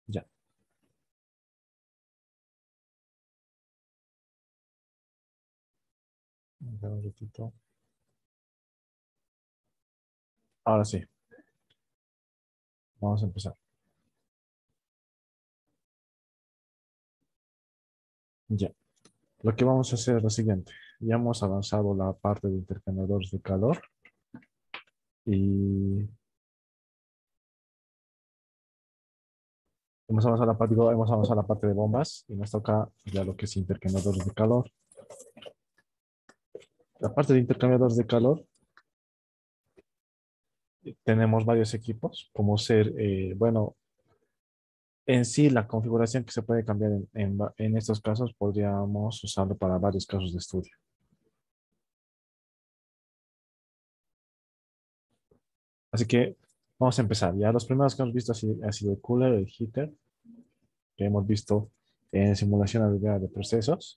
Ya. A ver, un ratito. Ahora sí, vamos a empezar. Ya. Lo que vamos a hacer es lo siguiente. Ya hemos avanzado la parte de intercambiadores de calor y hemos avanzado la parte de bombas y nos toca ya lo que es intercambiadores de calor. La parte de intercambiadores de calor, tenemos varios equipos, como ser, bueno, en sí la configuración que se puede cambiar en estos casos podríamos usarlo para varios casos de estudio. Así que vamos a empezar. Ya los primeros que hemos visto ha sido el cooler, el heater, que hemos visto en simulación de procesos.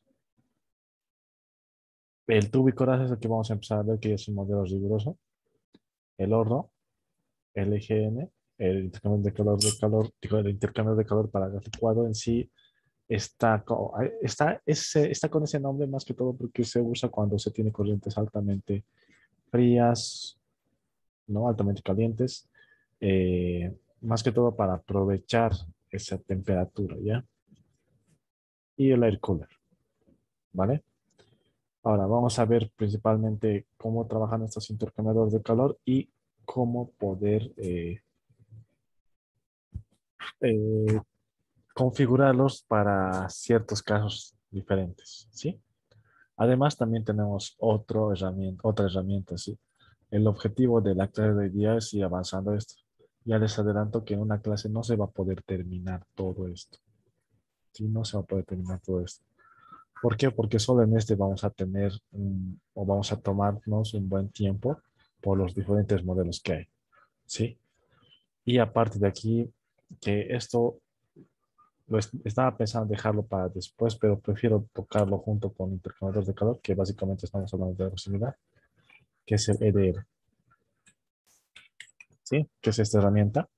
El tubo y coraza es el que vamos a empezar a ver, que es un modelo riguroso. El horno, el EGN, el intercambio el intercambio de calor para gas licuado en sí está con ese nombre más que todo porque se usa cuando se tiene corrientes altamente frías, ¿no? Altamente calientes, más que todo para aprovechar esa temperatura, ¿ya? Y el air cooler, ¿vale? Ahora vamos a ver principalmente cómo trabajan estos intercambiadores de calor y cómo poder eh, configurarlos para ciertos casos diferentes, ¿sí? Además, también tenemos otra herramienta, ¿sí? El objetivo de la clase de hoy día es ir avanzando esto. Ya les adelanto que en una clase no se va a poder terminar todo esto, ¿sí? No se va a poder terminar todo esto. ¿Por qué? Porque solo en este vamos a tener o vamos a tomarnos un buen tiempo por los diferentes modelos que hay, ¿sí? Y aparte de aquí, que esto estaba pensando dejarlo para después, pero prefiero tocarlo junto con intercambiadores de calor, que básicamente estamos hablando de algo similar, que es el EDR, ¿sí? Que es esta herramienta.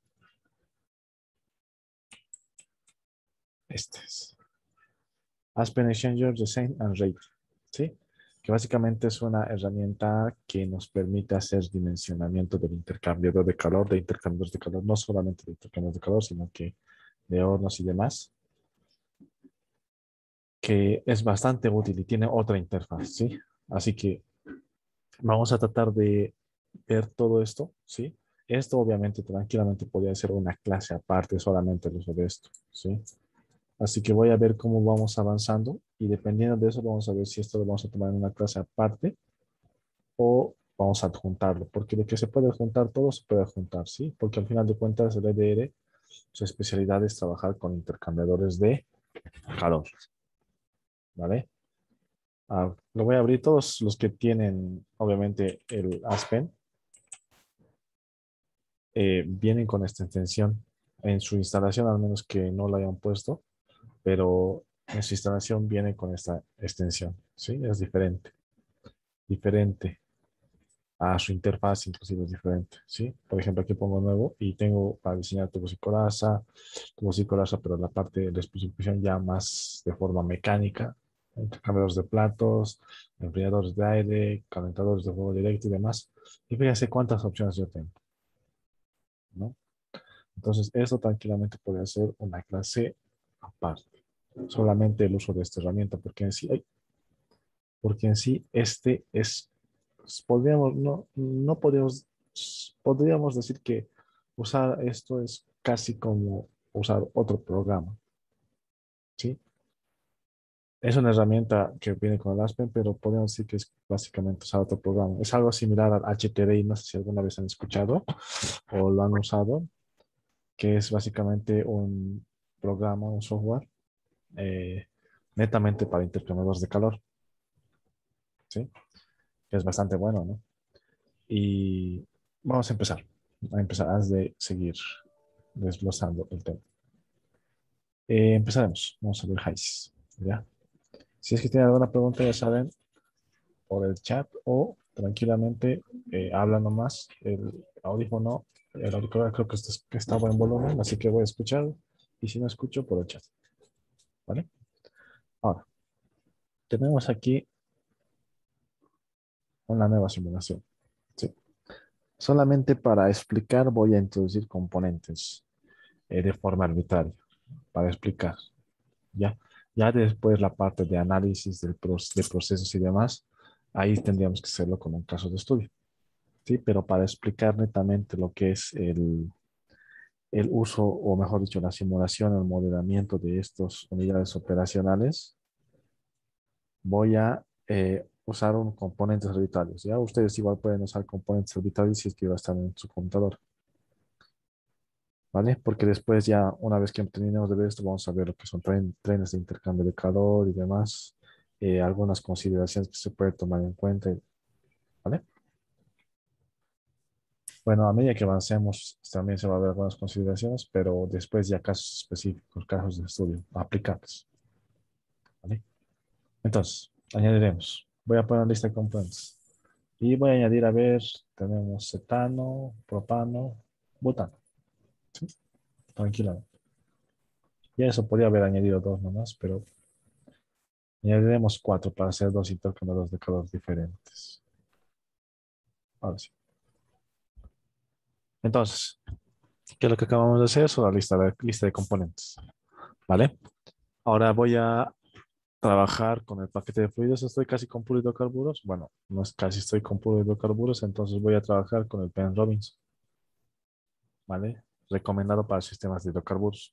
Este es Aspen Exchanger Design and Rate, ¿sí? Que básicamente es una herramienta que nos permite hacer dimensionamiento del intercambiador de calor, de intercambiadores de calor, no solamente de intercambiadores de calor, sino que de hornos y demás, que es bastante útil y tiene otra interfaz, ¿sí? Así que vamos a tratar de ver todo esto, ¿sí? Esto obviamente tranquilamente podría ser una clase aparte solamente el uso de esto, ¿sí? Así que voy a ver cómo vamos avanzando y dependiendo de eso vamos a ver si esto lo vamos a tomar en una clase aparte o vamos a adjuntarlo, porque de que se puede adjuntar todo se puede adjuntar, ¿sí? Porque al final de cuentas el EDR, su especialidad es trabajar con intercambiadores de calor, ¿vale? Lo voy a abrir todos los que tienen obviamente el Aspen, vienen con esta extensión en su instalación, al menos que no la hayan puesto, pero en su instalación viene con esta extensión, ¿sí? Es diferente a su interfaz, inclusive es diferente, ¿sí? Por ejemplo, aquí pongo nuevo y tengo para diseñar tubos y coraza, pero la parte de la especificación ya más de forma mecánica, cambiadores de platos, enfriadores de aire, calentadores de fuego directo y demás. Y fíjense cuántas opciones yo tengo, ¿no? Entonces, eso tranquilamente podría ser una clase aparte. Solamente el uso de esta herramienta, porque en sí este es, podríamos, no podríamos decir que usar esto es casi como usar otro programa, ¿sí? Es una herramienta que viene con el Aspen, pero podemos decir que es básicamente usar otro programa. Es algo similar al HTTP, no sé si alguna vez han escuchado o lo han usado, que es básicamente un programa, un software eh, netamente para intercambiadores de calor, ¿sí? Que es bastante bueno, ¿no? Y vamos a empezar antes de seguir desglosando el tema. Empezaremos, vamos a ver Heiss, ¿ya? Si es que tienen alguna pregunta, ya saben, por el chat o tranquilamente habla nomás. El audífono, el auricular creo que está a buen volumen, así que voy a escuchar Y si no escucho, por el chat. ¿Vale? Ahora, tenemos aquí una nueva simulación. ¿Sí? Solamente para explicar voy a introducir componentes de forma arbitraria. Para explicar. ¿Ya? Ya después la parte de análisis de procesos y demás, ahí tendríamos que hacerlo con un caso de estudio. ¿Sí? Pero para explicar netamente lo que es el uso, o mejor dicho, la simulación, el modelamiento de estas unidades operacionales, voy a usar un componentes arbitrarios. Ya ustedes igual pueden usar componentes arbitrarios si es que va a estar en su computador, ¿vale? Porque después ya, una vez que terminemos de ver esto, vamos a ver lo que son trenes de intercambio de calor y demás, algunas consideraciones que se puede tomar en cuenta, ¿vale? Bueno, a medida que avancemos, también se va a ver algunas consideraciones, pero después ya casos específicos, casos de estudio aplicables, ¿vale? Entonces, añadiremos. Voy a poner lista de componentes. Y voy a añadir, a ver, tenemos cetano, propano, butano. ¿Sí? Tranquilamente. Y eso podría haber añadido dos nomás, pero añadiremos cuatro para hacer dos intercambiadores de calor diferentes. Ahora sí. Entonces, ¿qué es lo que acabamos de hacer? Son la lista de componentes. ¿Vale? Ahora voy a trabajar con el paquete de fluidos. Estoy casi con puro hidrocarburos. Bueno, no es casi, estoy con puro hidrocarburos, entonces voy a trabajar con el Penn Robinson. ¿Vale? Recomendado para sistemas de hidrocarburos.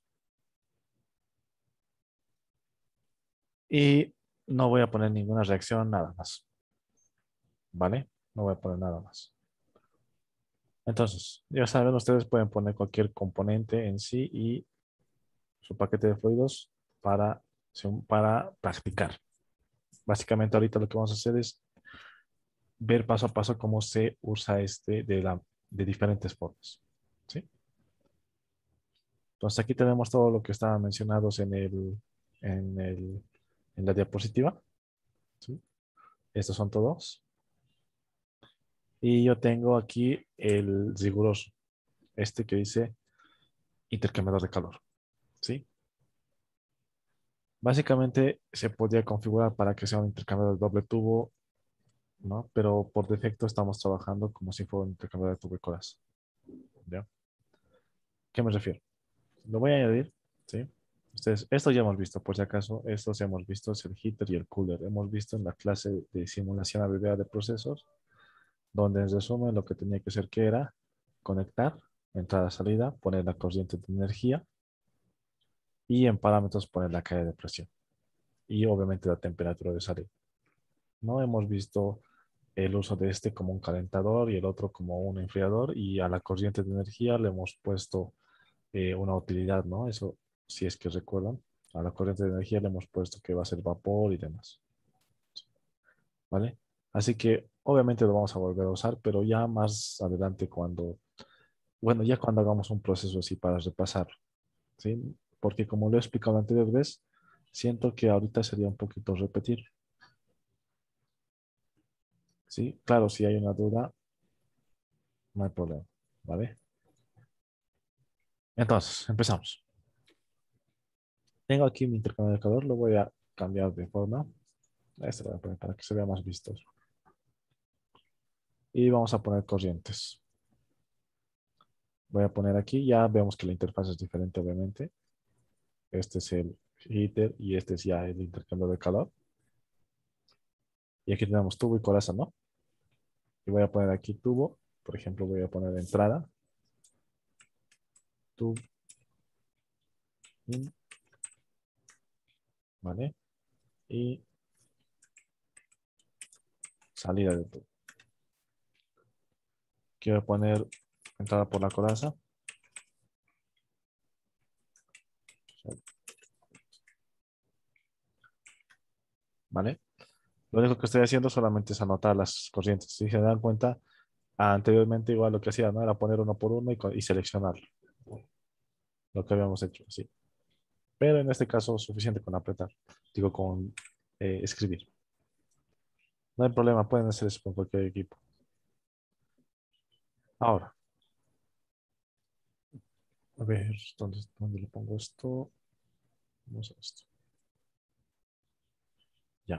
Y no voy a poner ninguna reacción, nada más. ¿Vale? No voy a poner nada más. Entonces, ya saben, ustedes pueden poner cualquier componente en sí y su paquete de fluidos para, para practicar. Básicamente ahorita lo que vamos a hacer es ver paso a paso cómo se usa de diferentes formas. ¿Sí? Entonces aquí tenemos todo lo que estaban mencionados en el, en la diapositiva. ¿Sí? Estos son todos. Y yo tengo aquí el riguroso, este que dice intercambiador de calor. ¿Sí? Básicamente se podría configurar para que sea un intercambiador de doble tubo, ¿no? Pero por defecto estamos trabajando como si fuera un intercambiador de tubo y corazón. ¿Ya? ¿Qué me refiero? Lo voy a añadir, ¿sí? Ustedes, esto ya hemos visto, por si acaso, estos hemos visto, es el heater y el cooler. Hemos visto en la clase de simulación habilidad de procesos, donde en resumen lo que tenía que hacer que era conectar entrada-salida, poner la corriente de energía y en parámetros poner la caída de presión y obviamente la temperatura de salida. No hemos visto el uso de este como un calentador y el otro como un enfriador, y a la corriente de energía le hemos puesto una utilidad, ¿no? Eso, si es que recuerdan, a la corriente de energía le hemos puesto que va a ser vapor y demás, ¿vale? Así que obviamente lo vamos a volver a usar, pero ya más adelante cuando, bueno, ya cuando hagamos un proceso así para repasar, ¿sí? Porque como lo he explicado la anterior vez, siento que ahorita sería un poquito repetir, ¿sí? Claro, si hay una duda, no hay problema, ¿vale? Entonces, empezamos. Tengo aquí mi intercambio de calor, lo voy a cambiar de forma. Este lo voy a poner para que se vea más vistoso. Y vamos a poner corrientes. Voy a poner aquí, ya vemos que la interfaz es diferente, obviamente. Este es el heater y este es ya el intercambio de calor. Y aquí tenemos tubo y coraza, ¿no? Y voy a poner aquí tubo. Por ejemplo, voy a poner entrada, tubo, in, ¿vale? Y salida de tubo. Quiero poner entrada por la coraza, ¿vale? Lo único que estoy haciendo solamente es anotar las corrientes. Si se dan cuenta, anteriormente igual lo que hacía, ¿no? Era poner uno por uno y seleccionarlo. Lo que habíamos hecho, sí. Pero en este caso, suficiente con apretar. Digo, con escribir. No hay problema, pueden hacer eso con cualquier equipo. Ahora, A ver, ¿dónde le pongo esto? Vamos a esto. Ya.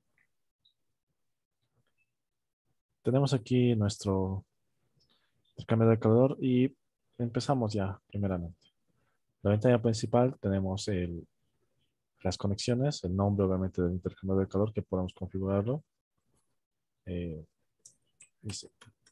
Tenemos aquí nuestro cambio de calor y empezamos ya, primeramente. La ventana principal tenemos las conexiones, el nombre obviamente del intercambio de calor que podemos configurarlo. Eh, dice.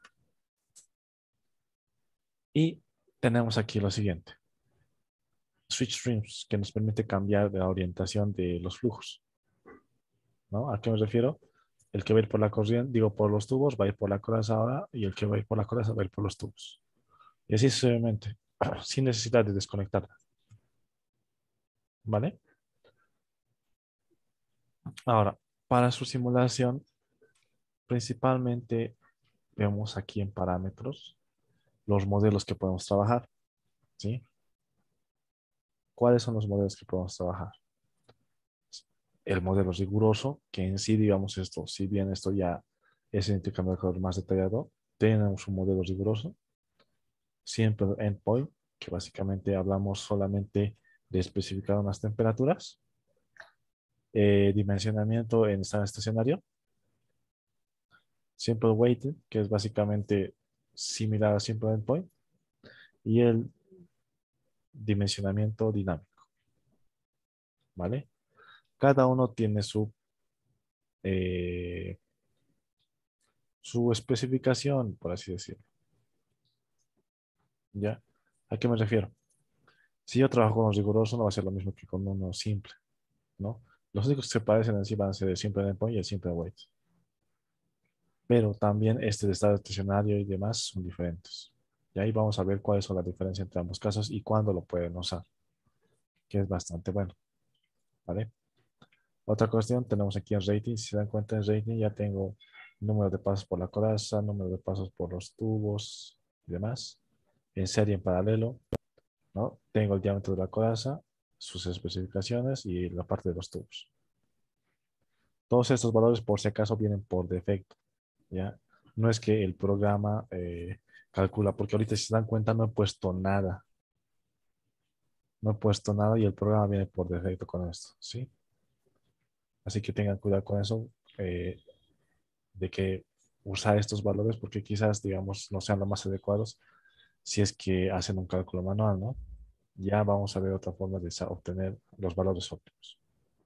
Y tenemos aquí lo siguiente. Switch streams, que nos permite cambiar la orientación de los flujos, ¿no? ¿A qué me refiero? El que va a ir por la corriente, digo, por los tubos, va a ir por la coraza ahora y el que va a ir por la coraza va a ir por los tubos. Y así sucesivamente, sin necesidad de desconectarla, ¿vale? Ahora, para su simulación, principalmente vemos aquí en parámetros los modelos que podemos trabajar, ¿sí? ¿Cuáles son los modelos que podemos trabajar? El modelo riguroso, que en sí, digamos esto, si bien esto ya es el intercambio de calor más detallado, tenemos un modelo riguroso, siempre endpoint, que básicamente hablamos solamente de especificar unas temperaturas, dimensionamiento en estado estacionario, simple weighted, que es básicamente similar a simple endpoint, y el dimensionamiento dinámico, ¿vale? Cada uno tiene eh, su especificación, por así decirlo, ¿ya? ¿A qué me refiero? Si yo trabajo con uno riguroso, no va a ser lo mismo que con uno simple, ¿no? Los únicos que se parecen en sí van a ser el simple endpoint y el simple weight. Pero también este de estado estacionario y demás son diferentes. Y ahí vamos a ver cuáles son las diferencias entre ambos casos y cuándo lo pueden usar, que es bastante bueno, ¿vale? Otra cuestión, tenemos aquí el rating. Si se dan cuenta, en rating ya tengo número de pasos por la coraza, número de pasos por los tubos y demás. En serie, en paralelo, ¿no? Tengo el diámetro de la coraza, sus especificaciones y la parte de los tubos. Todos estos valores, por si acaso, vienen por defecto, ¿ya? No es que el programa calcula, porque ahorita si se dan cuenta no he puesto nada. No he puesto nada y el programa viene por defecto con esto, ¿sí? Así que tengan cuidado con eso, de que usar estos valores porque quizás, digamos, no sean los más adecuados si es que hacen un cálculo manual, ¿no? Ya vamos a ver otra forma de obtener los valores óptimos.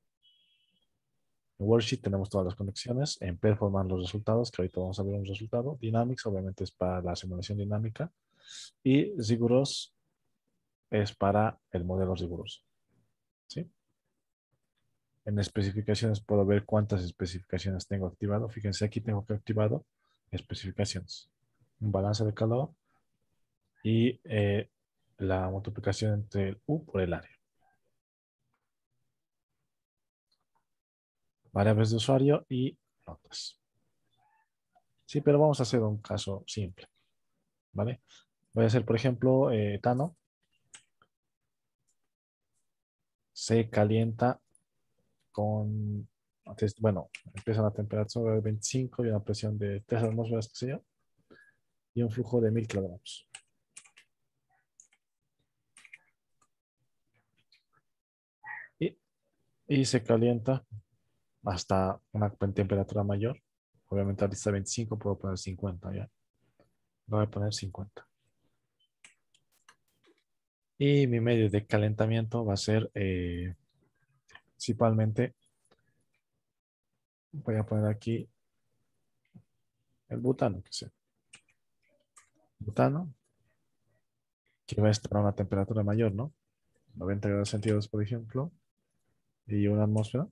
En Worksheet tenemos todas las conexiones. En Performance los resultados, que ahorita vamos a ver un resultado. Dynamics obviamente es para la simulación dinámica. Y Rigorous es para el modelo riguroso. ¿Sí? En especificaciones puedo ver cuántas especificaciones tengo activado. Fíjense, aquí tengo que activado especificaciones. Un balance de calor y la multiplicación entre el U por el área. Variables de usuario y notas. Sí, pero vamos a hacer un caso simple, ¿vale? Voy a hacer, por ejemplo, etano se calienta con, bueno, empieza a una temperatura de 25 y una presión de 3 atmósferas, qué sé yo, y un flujo de 1000 kilogramos. Y, y se calienta hasta una temperatura mayor. Obviamente ahorita está 25, puedo poner 50 ya. Voy a poner 50. Y mi medio de calentamiento va a ser principalmente, voy a poner aquí el butano, que sea. Butano, que va a estar a una temperatura mayor, ¿no? 90 grados centígrados, por ejemplo, y una atmósfera.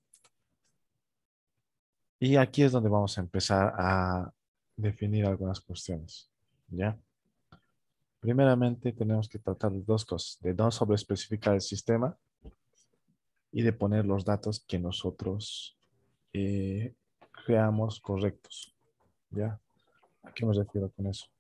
Y aquí es donde vamos a empezar a definir algunas cuestiones, ¿ya? Primeramente tenemos que tratar de dos cosas, de no sobreespecificar el sistema y de poner los datos que nosotros eh, creamos correctos, ¿ya? ¿A qué me refiero con eso?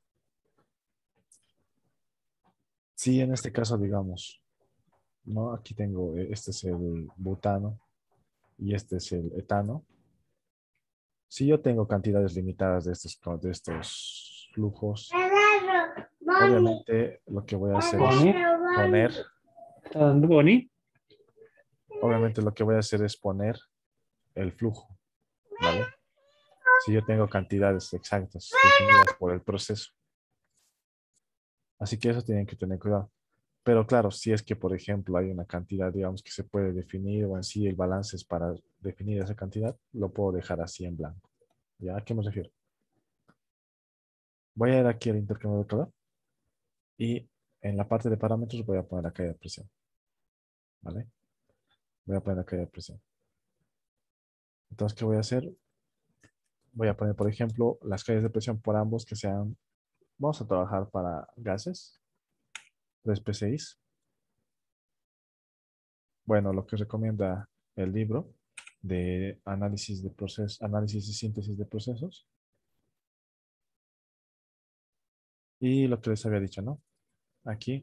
Si en este caso, digamos, ¿no? Aquí tengo, este es el butano y este es el etano. Si yo tengo cantidades limitadas de estos flujos, obviamente lo que voy a hacer es Bonnie. poner, ¿Está dando Bonnie? obviamente lo que voy a hacer es poner el flujo, ¿vale? Si yo tengo cantidades exactas definidas por el proceso. Así que eso tienen que tener cuidado. Pero claro, si es que, por ejemplo, hay una cantidad, digamos, que se puede definir o en sí el balance es para definir esa cantidad, lo puedo dejar así en blanco. ¿Ya? ¿A qué me refiero? Voy a ir aquí al intercambio de calor y en la parte de parámetros voy a poner la caída de presión. ¿Vale? Voy a poner la caída de presión. Entonces, ¿qué voy a hacer? Voy a poner, por ejemplo, las caídas de presión por ambos que sean, vamos a trabajar para gases, 3 PCIs. Bueno, lo que recomienda el libro de análisis de procesos, análisis y síntesis de procesos. Y lo que les había dicho, ¿no? Aquí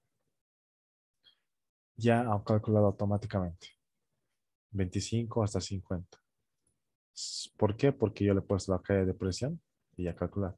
ya ha calculado automáticamente 25 hasta 50. ¿Por qué? Porque yo le he puesto la caída de presión y ya calcular.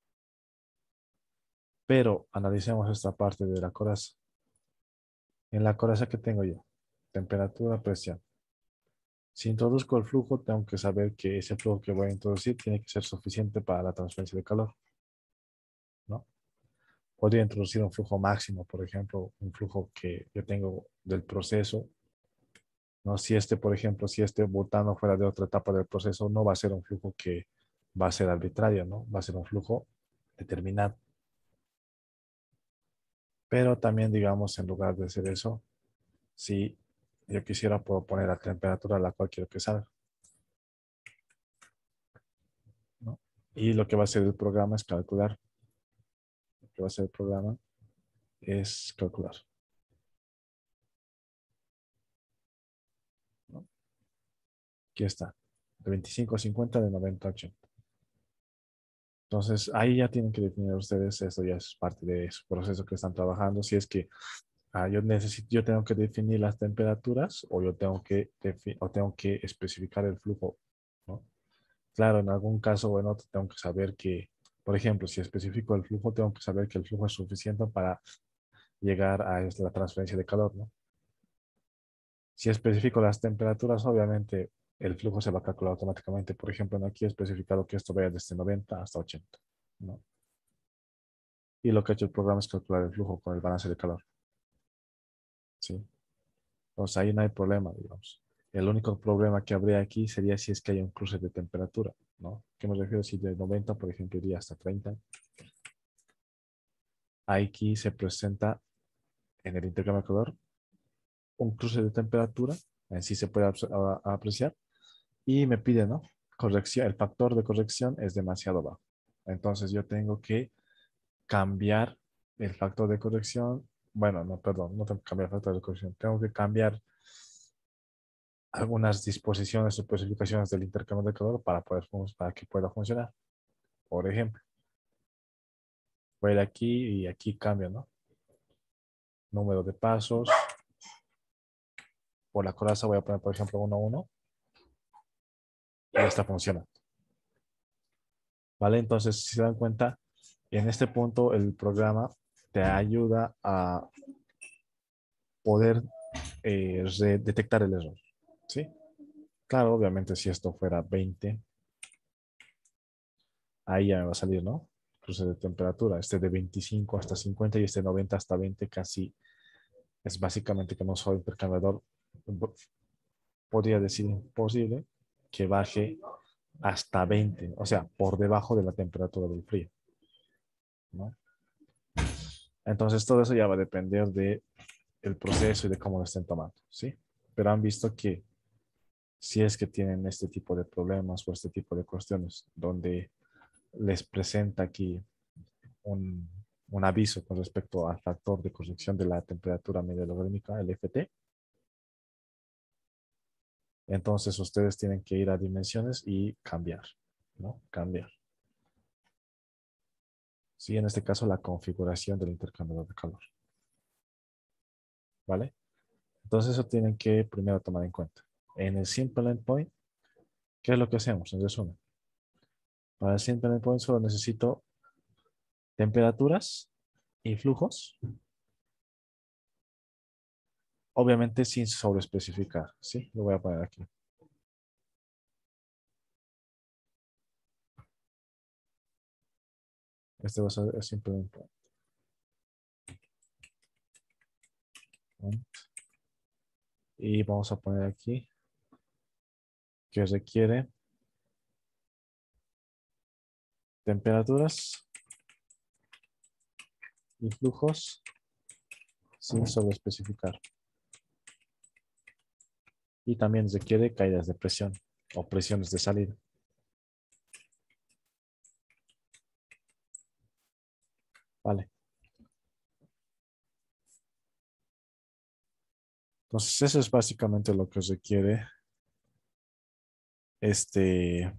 Pero analicemos esta parte de la coraza. En la coraza que tengo yo, temperatura, presión. Si introduzco el flujo, tengo que saber que ese flujo que voy a introducir tiene que ser suficiente para la transferencia de calor, ¿no? Podría introducir un flujo máximo, por ejemplo, un flujo que yo tengo del proceso, ¿no? Si este, por ejemplo, si este butano fuera de otra etapa del proceso, no va a ser un flujo que va a ser arbitrario, ¿no? Va a ser un flujo determinado. Pero también, digamos, en lugar de hacer eso, si yo quisiera, puedo poner la temperatura a la cual quiero que salga, ¿no? Y lo que va a hacer el programa es calcular. Lo que va a hacer el programa es calcular, ¿no? Aquí está, de 25 a 50, de 90 a 80. Entonces, ahí ya tienen que definir ustedes, esto ya es parte de su proceso que están trabajando. Si es que yo tengo que definir las temperaturas o yo tengo que especificar el flujo, ¿no? Claro, en algún caso o en otro tengo que saber que, por ejemplo, si especifico el flujo, tengo que saber que el flujo es suficiente para llegar a la transferencia de calor, ¿no? Si especifico las temperaturas, obviamente el flujo se va a calcular automáticamente. Por ejemplo, aquí he especificado que esto vaya desde 90 hasta 80, ¿no? Y lo que ha hecho el programa es calcular el flujo con el balance de calor, ¿sí? Entonces ahí no hay problema, digamos. El único problema que habría aquí sería si es que hay un cruce de temperatura, ¿no? ¿Qué me refiero? Si de 90, por ejemplo, iría hasta 30. Aquí se presenta en el intercambio de calor un cruce de temperatura, en sí se puede apreciar, y me pide, ¿no? Corrección, el factor de corrección es demasiado bajo. Entonces yo tengo que cambiar el factor de corrección. Bueno, no, perdón, no tengo que cambiar el factor de corrección. Tengo que cambiar algunas disposiciones o especificaciones del intercambio de calor para que pueda funcionar. Por ejemplo, voy a ir aquí y aquí cambio, ¿no? Número de pasos. Por la coraza voy a poner, por ejemplo, 1, 1 y esta funciona. ¿Vale? Entonces, si se dan cuenta, en este punto el programa te ayuda a poder detectar el error. ¿Sí? Claro, obviamente si esto fuera 20, ahí ya me va a salir, ¿no? Cruce de temperatura. Este de 25 hasta 50 y este 90 hasta 20 casi es básicamente que no soy intercambiador. Podría decir imposible que baje hasta 20, o sea, por debajo de la temperatura del frío, ¿no? Entonces todo eso ya va a depender de el proceso y de cómo lo estén tomando, ¿sí? Pero han visto que si es que tienen este tipo de problemas o este tipo de cuestiones donde les presenta aquí un, un aviso con respecto al factor de corrección de la temperatura media logarítmica, el FT, entonces ustedes tienen que ir a dimensiones y cambiar, ¿no? Cambiar. Sí, en este caso la configuración del intercambiador de calor, ¿vale? Entonces eso tienen que primero tomar en cuenta. En el Simple Endpoint, ¿qué es lo que hacemos? En resumen, para el Simple Endpoint solo necesito temperaturas y flujos Obviamente sin sobreespecificar, ¿sí? Lo voy a poner aquí. Este va a ser simplemente y vamos a poner aquí que requiere temperaturas y flujos sin sobreespecificar. Y también requiere caídas de presión o presiones de salida. Vale. Entonces, eso es básicamente lo que requiere este,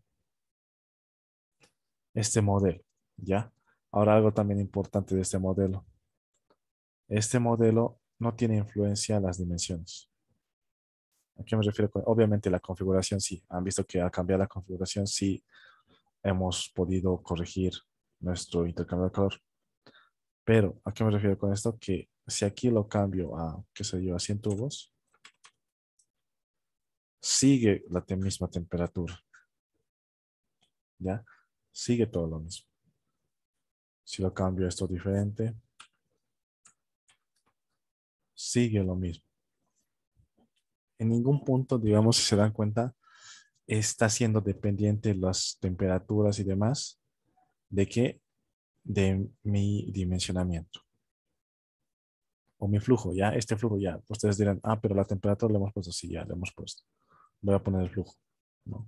este modelo, ¿ya? Ahora, algo también importante de este modelo. Este modelo no tiene influencia en las dimensiones. ¿A qué me refiero? Obviamente la configuración sí. Han visto que al cambiar la configuración sí hemos podido corregir nuestro intercambio de calor. Pero, ¿a qué me refiero con esto? Que si aquí lo cambio a, qué sé yo, a 100 tubos, sigue la misma temperatura, ¿ya? Sigue todo lo mismo. Si lo cambio a esto diferente, sigue lo mismo. En ningún punto, digamos, si se dan cuenta, está siendo dependiente las temperaturas y demás de qué, de mi dimensionamiento o mi flujo, ya, este flujo ya. Ustedes dirán, ah, pero la temperatura le hemos puesto, sí, ya le hemos puesto. Voy a poner el flujo, ¿no?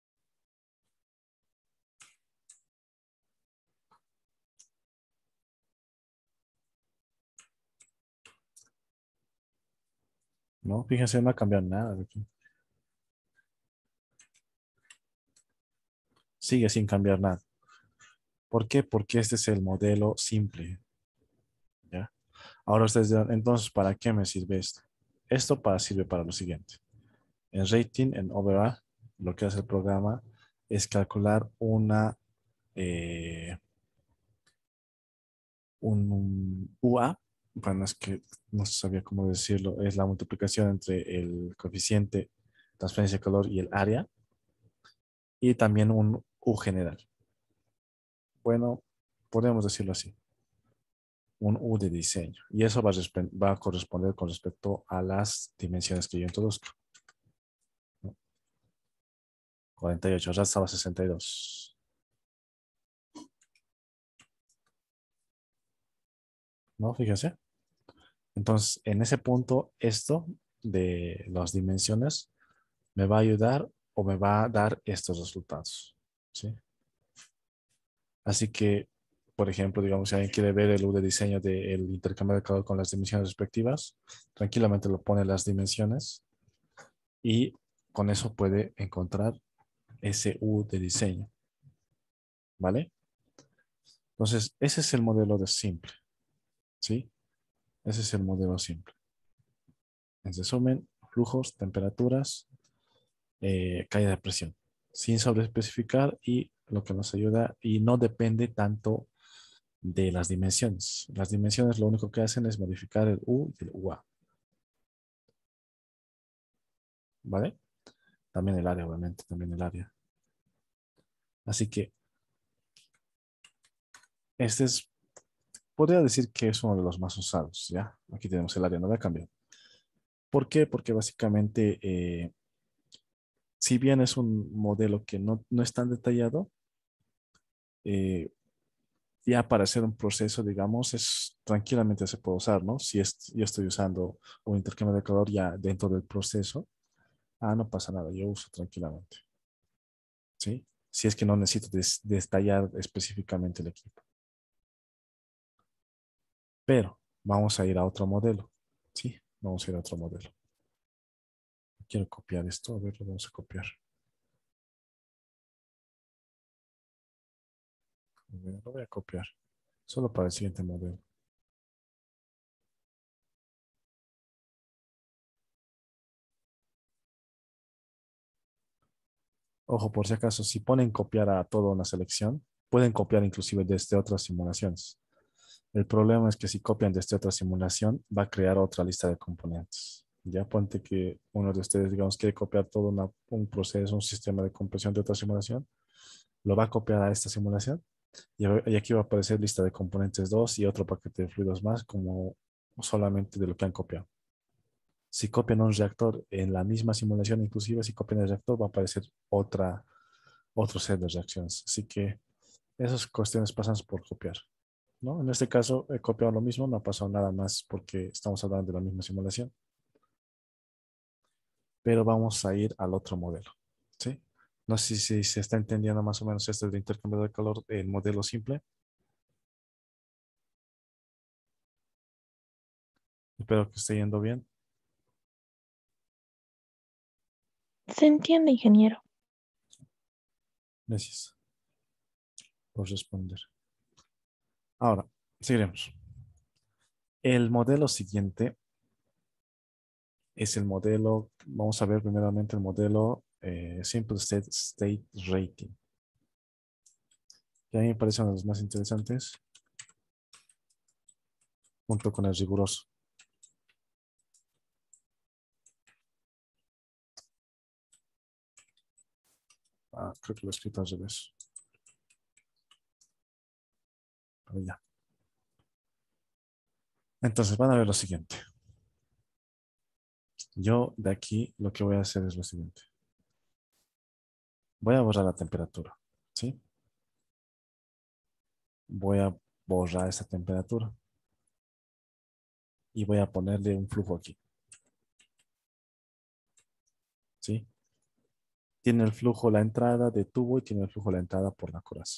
¿No? Fíjense, no ha cambiado nada de aquí. Sigue sin cambiar nada. ¿Por qué? Porque este es el modelo simple, ¿ya? Ahora ustedes dirán, entonces, ¿para qué me sirve esto? Esto sirve para lo siguiente. En rating, en overall, lo que hace el programa es calcular eh, un UA, bueno, es que no sabía cómo decirlo, es la multiplicación entre el coeficiente transferencia de calor y el área, y también un U general. Bueno, podemos decirlo así, un U de diseño, y eso va a corresponder con respecto a las dimensiones que yo introduzco, ¿no? 48, ya estaba 62, ¿no? Fíjense. Entonces, en ese punto, esto de las dimensiones me va a ayudar o me va a dar estos resultados, ¿sí? Así que, por ejemplo, digamos, si alguien quiere ver el U de diseño del intercambio de calor con las dimensiones respectivas, tranquilamente lo pone las dimensiones y con eso puede encontrar ese U de diseño, ¿vale? Entonces, ese es el modelo de simple, ¿sí? Ese es el modelo simple. En resumen, flujos, temperaturas, caída de presión, sin sobreespecificar y lo que nos ayuda y no depende tanto de las dimensiones. Las dimensiones lo único que hacen es modificar el U y el UA, ¿vale? También el área, obviamente, también el área. Así que este es, podría decir que es uno de los más usados, ¿ya? Aquí tenemos el área, no voy a cambiar. ¿Por qué? Porque básicamente, si bien es un modelo que no es tan detallado, eh, ya para hacer un proceso, digamos, tranquilamente se puede usar, ¿no? Si yo estoy usando un intercambio de calor ya dentro del proceso, no pasa nada, yo uso tranquilamente, ¿sí? Si es que no necesito detallar específicamente el equipo. Pero vamos a ir a otro modelo, ¿sí? Vamos a ir a otro modelo. Quiero copiar esto, a ver, lo vamos a copiar. A ver, lo voy a copiar, solo para el siguiente modelo. Ojo, por si acaso, si ponen copiar a toda una selección, pueden copiar inclusive desde otras simulaciones. El problema es que si copian de esta otra simulación, va a crear otra lista de componentes. Ya ponte que uno de ustedes, digamos, quiere copiar todo un proceso, un sistema de compresión de otra simulación, lo va a copiar a esta simulación y aquí va a aparecer lista de componentes 2 y otro paquete de fluidos más como solamente de lo que han copiado. Si copian un reactor en la misma simulación, inclusive si copian el reactor, va a aparecer otro set de reacciones. Así que esas cuestiones pasan por copiar, ¿no? En este caso, he copiado lo mismo, no ha pasado nada más porque estamos hablando de la misma simulación. Pero vamos a ir al otro modelo, ¿sí? No sé si se está entendiendo más o menos este de intercambio de calor, el modelo simple. Espero que esté yendo bien. Se entiende, ingeniero. Gracias por responder. Ahora, seguiremos. El modelo siguiente es el modelo, vamos a ver primeramente el modelo Simple State Rating, que a mí me parece uno de los más interesantes, junto con el riguroso. Creo que lo he escrito al revés. Pero ya. Entonces van a ver lo siguiente. Yo de aquí lo que voy a hacer es lo siguiente. Voy a borrar la temperatura, ¿sí? Voy a borrar esta temperatura y voy a ponerle un flujo aquí, ¿sí? Tiene el flujo la entrada de tubo y tiene el flujo la entrada por la coraza.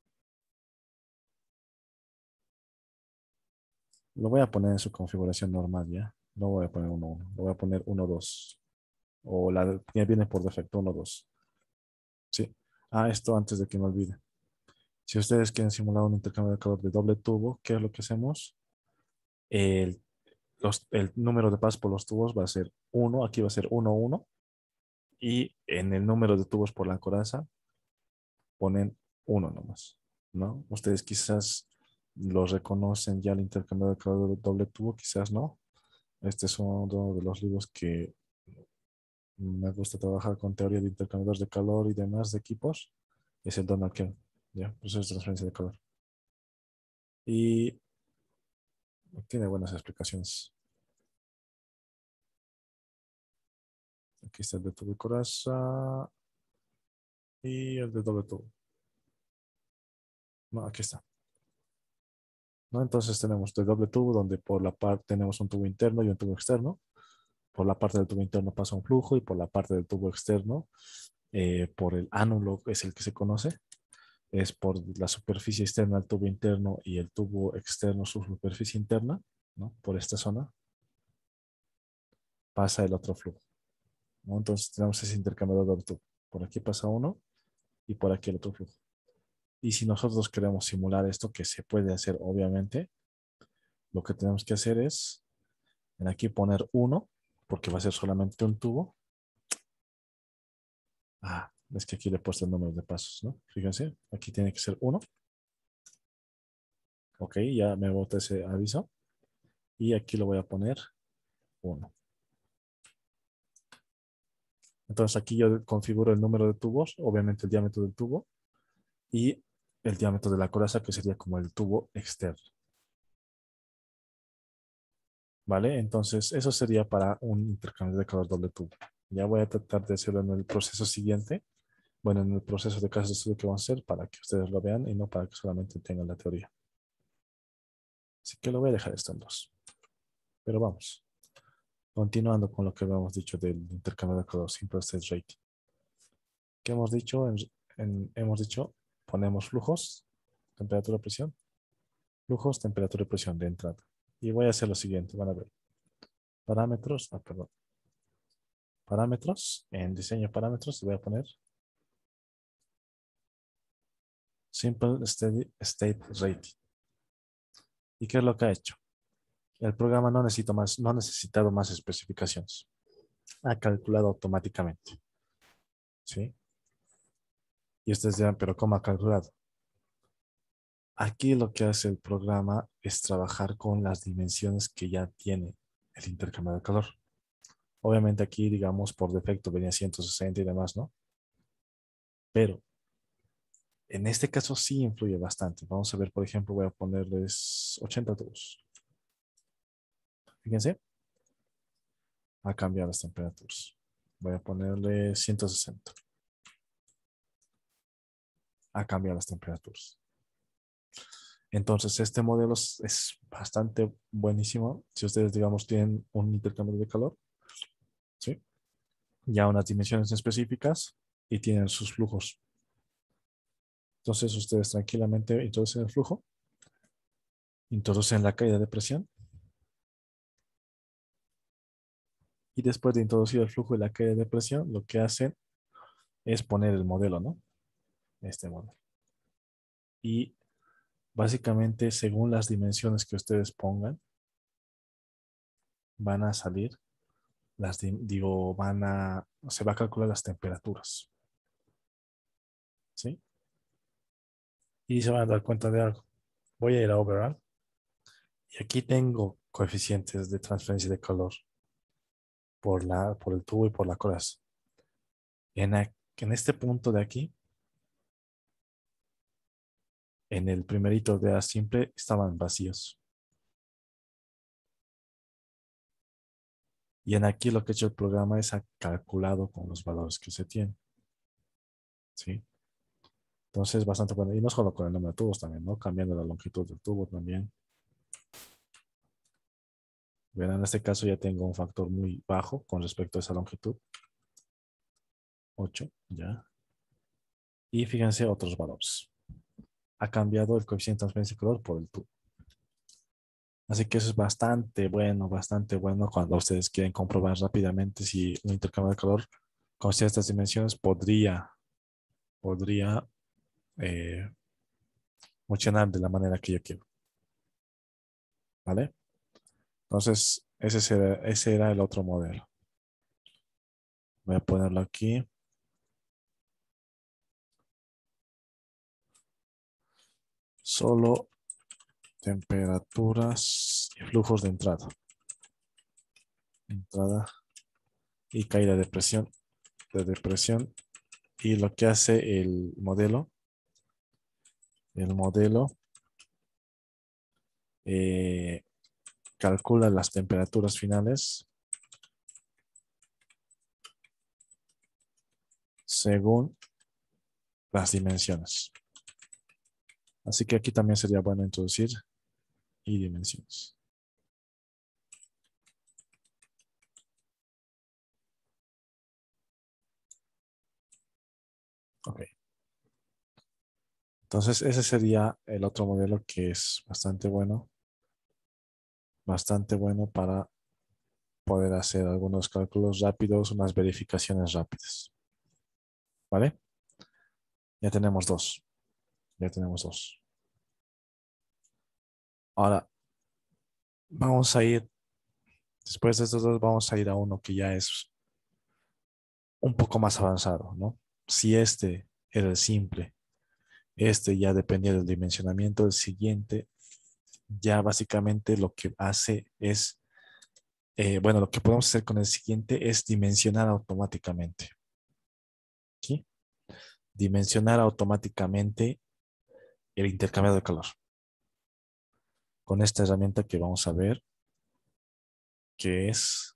Lo voy a poner en su configuración normal, ¿ya? No voy a poner 1, 1. Lo voy a poner 1, 2. O la que viene por defecto, 1, 2. ¿Sí? Esto antes de que me olvide. Si ustedes quieren simular un intercambio de calor de doble tubo, ¿qué es lo que hacemos? El, el número de pasos por los tubos va a ser 1. Aquí va a ser 1, 1. Y en el número de tubos por la coraza ponen 1 nomás, ¿no? Ustedes quizás lo reconocen ya el intercambio de calor de doble tubo, quizás no. Este es uno de los libros que me gusta trabajar con teoría de intercambiadores de calor y demás de equipos. Es el Donald Kern, ¿ya? Procesos de transferencia de calor. Y tiene buenas explicaciones. Aquí está el de tubo y coraza y el de doble tubo. No, aquí está. ¿No? Entonces tenemos de doble tubo donde por la parte tenemos un tubo interno y un tubo externo. Por la parte del tubo interno pasa un flujo y por la parte del tubo externo, por el ánulo es el que se conoce, es por la superficie externa del tubo interno y el tubo externo su superficie interna, ¿no? Por esta zona pasa el otro flujo, ¿no? Entonces tenemos ese intercambiador de tubo. Por aquí pasa uno y por aquí el otro flujo. Y si nosotros queremos simular esto, que se puede hacer obviamente, lo que tenemos que hacer es en aquí poner uno, porque va a ser solamente un tubo. Es que aquí le he puesto el número de pasos, ¿no? Fíjense, aquí tiene que ser uno. Ok, ya me bota ese aviso. Y aquí lo voy a poner 1. Entonces aquí yo configuro el número de tubos, obviamente el diámetro del tubo y el diámetro de la coraza, que sería como el tubo externo. ¿Vale? Entonces eso sería para un intercambio de calor doble tubo. Ya voy a tratar de hacerlo en el proceso siguiente. Bueno, en el proceso de caso de estudio que vamos a hacer para que ustedes lo vean y no para que solamente tengan la teoría. Así que lo voy a dejar esto en 2. Pero vamos. Continuando con lo que habíamos dicho del intercambio de calor simple state rating. ¿Qué hemos dicho? Hemos dicho, ponemos flujos, temperatura, presión, flujos, temperatura y presión de entrada. Y voy a hacer lo siguiente, van a ver. Parámetros, perdón. Parámetros, en diseño de parámetros, voy a poner Simple Steady State Rating. ¿Y qué es lo que ha hecho? El programa no ha necesitado más especificaciones. Ha calculado automáticamente. ¿Sí? Y ustedes dirán, ¿pero cómo ha calculado? Aquí lo que hace el programa es trabajar con las dimensiones que ya tiene el intercambiador de calor. Obviamente aquí, digamos, por defecto venía 160 y demás, ¿no? Pero en este caso sí influye bastante. Vamos a ver, por ejemplo, voy a ponerles 80 tubos. Fíjense, ha cambiado las temperaturas. Voy a ponerle 160. Ha cambiado las temperaturas. Entonces, este modelo es bastante buenísimo. Si ustedes, digamos, tienen un intercambio de calor, ¿sí? Ya unas dimensiones específicas y tienen sus flujos. Entonces, ustedes tranquilamente introducen el flujo, introducen la caída de presión y después de introducir el flujo y la caída de presión, lo que hacen es poner el modelo, ¿no? Este modelo. Y básicamente, según las dimensiones que ustedes pongan, van a salir se va a calcular las temperaturas, ¿sí? Y se van a dar cuenta de algo. Voy a ir a Overall y aquí tengo coeficientes de transferencia de calor por el tubo y por la coraza. En este punto de aquí, en el primerito de A simple, estaban vacíos. Y en aquí lo que ha hecho el programa es ha calculado con los valores que se tienen, ¿sí? Entonces, bastante bueno. Y no solo con el número de tubos también, ¿no? Cambiando la longitud del tubo también. Verán, en este caso ya tengo un factor muy bajo con respecto a esa longitud. 8, ya. Y fíjense otros valores. Ha cambiado el coeficiente de transferencia de calor por el tubo. Así que eso es bastante bueno cuando ustedes quieren comprobar rápidamente si un intercambio de calor con ciertas dimensiones podría eh, funcionar de la manera que yo quiero. ¿Vale? Entonces, ese era el otro modelo. Voy a ponerlo aquí. Solo temperaturas y flujos de entrada. Entrada y caída de presión. De depresión. Y lo que hace el modelo eh, calcula las temperaturas finales según las dimensiones. Así que aquí también sería bueno introducir y dimensiones. Ok. Entonces ese sería el otro modelo que es bastante bueno para poder hacer algunos cálculos rápidos, unas verificaciones rápidas. ¿Vale? Ya tenemos dos. Ya tenemos dos. Ahora, vamos a ir, después de estos dos, vamos a ir a uno que ya es un poco más avanzado, ¿no? Si este era el simple, este ya dependía del dimensionamiento, el siguiente ya básicamente lo que hace es, bueno, lo que podemos hacer con el siguiente es dimensionar automáticamente, ¿sí? Dimensionar automáticamente el intercambio de calor. Con esta herramienta que vamos a ver, que es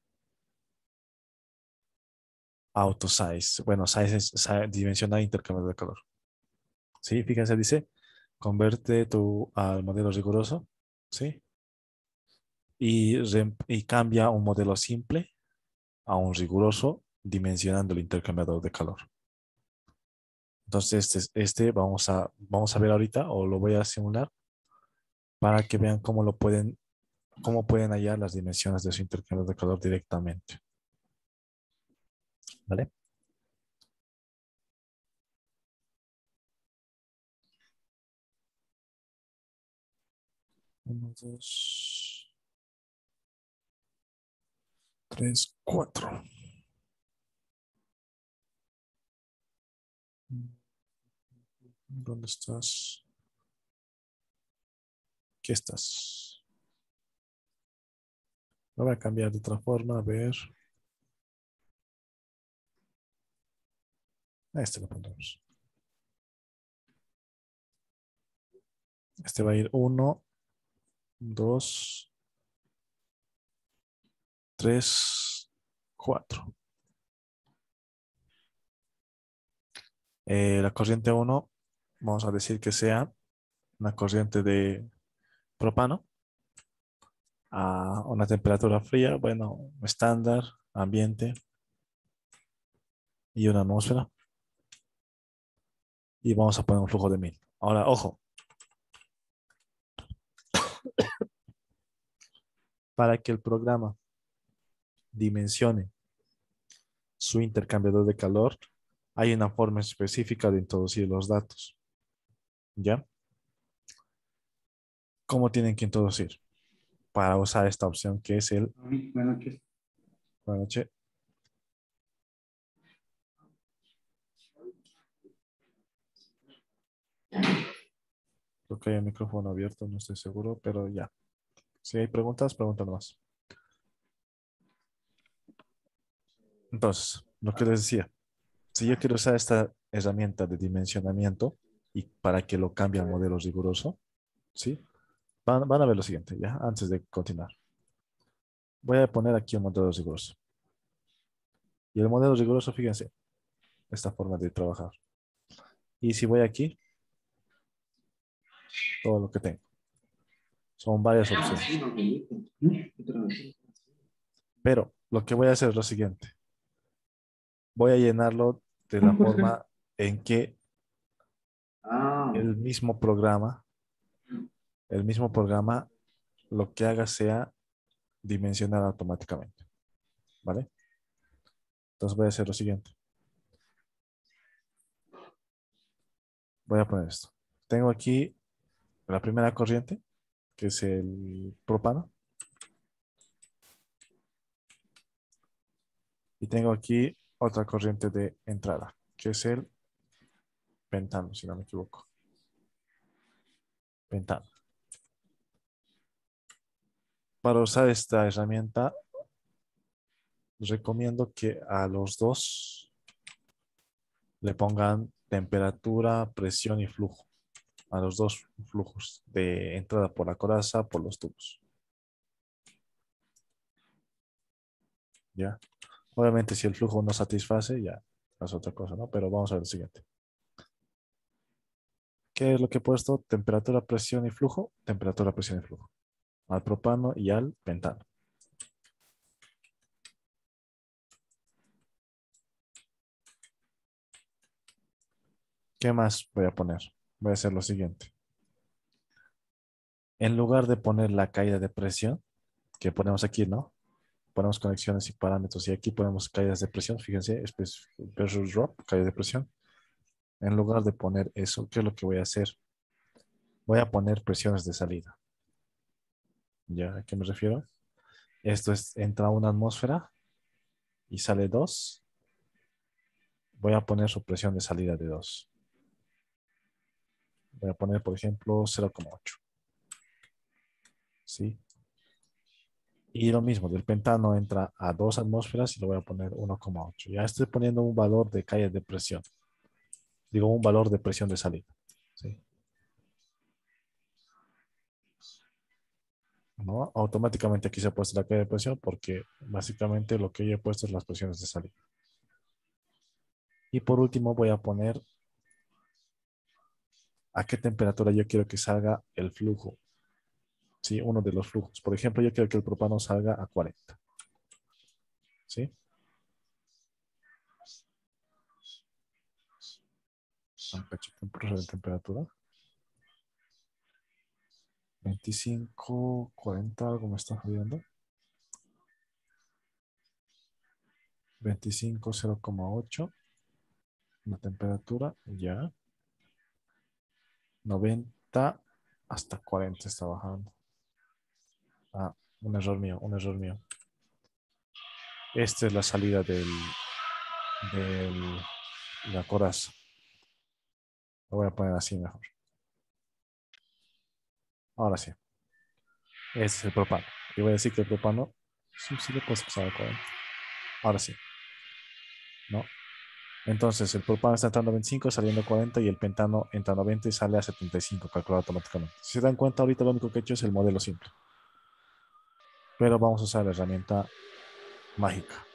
AutoSize. Bueno, size es dimensionar intercambio de calor. ¿Sí? Fíjense, dice, convierte al modelo riguroso, ¿sí? Y cambia un modelo simple a un riguroso dimensionando el intercambiador de calor. Entonces, vamos a ver ahorita, o lo voy a simular, para que vean cómo pueden hallar las dimensiones de su intercambio de calor directamente. ¿Vale? 1, 2, 3, 4. ¿Dónde estás? Aquí estás. Lo voy a cambiar de otra forma, a ver. Este lo pondremos. Este va a ir 1, 2, 3, 4. La corriente 1, vamos a decir que sea una corriente de propano a una temperatura fría, bueno, estándar, ambiente y una atmósfera. Y vamos a poner un flujo de 1000. Ahora, ojo, para que el programa dimensione su intercambiador de calor, hay una forma específica de introducir los datos. ¿Ya? ¿Cómo tienen que introducir? Para usar esta opción que es el... Buenas noches. Buenas noches. Creo que hay el micrófono abierto, no estoy seguro, pero ya. Si hay preguntas, pregúntanos más. Entonces, lo que les decía, si yo quiero usar esta herramienta de dimensionamiento y para que lo cambie al modelo riguroso, ¿sí? Van a ver lo siguiente, ya, antes de continuar. Voy a poner aquí un modelo riguroso. Y el modelo riguroso, fíjense, esta forma de trabajar. Y si voy aquí, todo lo que tengo. Son varias opciones. Pero lo que voy a hacer es lo siguiente. Voy a llenarlo de la forma en que el mismo programa, lo que haga sea dimensionar automáticamente. ¿Vale? Entonces voy a hacer lo siguiente. Voy a poner esto. Tengo aquí la primera corriente, que es el propano. Y tengo aquí otra corriente de entrada, que es el pentano, si no me equivoco. Pentano. Para usar esta herramienta, recomiendo que a los dos le pongan temperatura, presión y flujo. A los dos flujos de entrada por la coraza, por los tubos. ¿Ya? Obviamente, si el flujo no satisface, ya es otra cosa, ¿no? Pero vamos a ver el siguiente. ¿Qué es lo que he puesto? Temperatura, presión y flujo. Temperatura, presión y flujo. Al propano y al pentano. ¿Qué más voy a poner? Voy a hacer lo siguiente. En lugar de poner la caída de presión, que ponemos aquí, ¿no? Ponemos conexiones y parámetros y aquí ponemos caídas de presión. Fíjense, versus drop, caída de presión. En lugar de poner eso, ¿qué es lo que voy a hacer? Voy a poner presiones de salida. ¿Ya? ¿A qué me refiero? Esto es, entra una atmósfera y sale 2. Voy a poner su presión de salida de 2. Voy a poner, por ejemplo, 0,8. ¿Sí? Y lo mismo, del pentano entra a 2 atmósferas y lo voy a poner 1,8. Ya estoy poniendo un valor de caída de presión. Digo, un valor de presión de salida. ¿Sí? ¿No? Automáticamente aquí se ha puesto la caída de presión porque básicamente lo que yo he puesto es las presiones de salida. Y por último voy a poner a qué temperatura yo quiero que salga el flujo. ¿Sí? Uno de los flujos. Por ejemplo, yo quiero que el propano salga a 40. ¿Sí? Un proceso de temperatura. 25, 40, algo me está jodiendo. 25, 0,8. La temperatura, ya. 90 hasta 40 está bajando. Ah, un error mío, un error mío. Esta es la salida del la coraza. Lo voy a poner así mejor. Ahora sí. Ese es el propano. Y voy a decir que el propano, sí, sí le puedes pasar a 40. Ahora sí, ¿no? Entonces, el propano está entrando a 25, saliendo a 40 y el pentano entra a 90 y sale a 75, calculado automáticamente. Si se dan cuenta, ahorita lo único que he hecho es el modelo simple. Pero vamos a usar la herramienta mágica.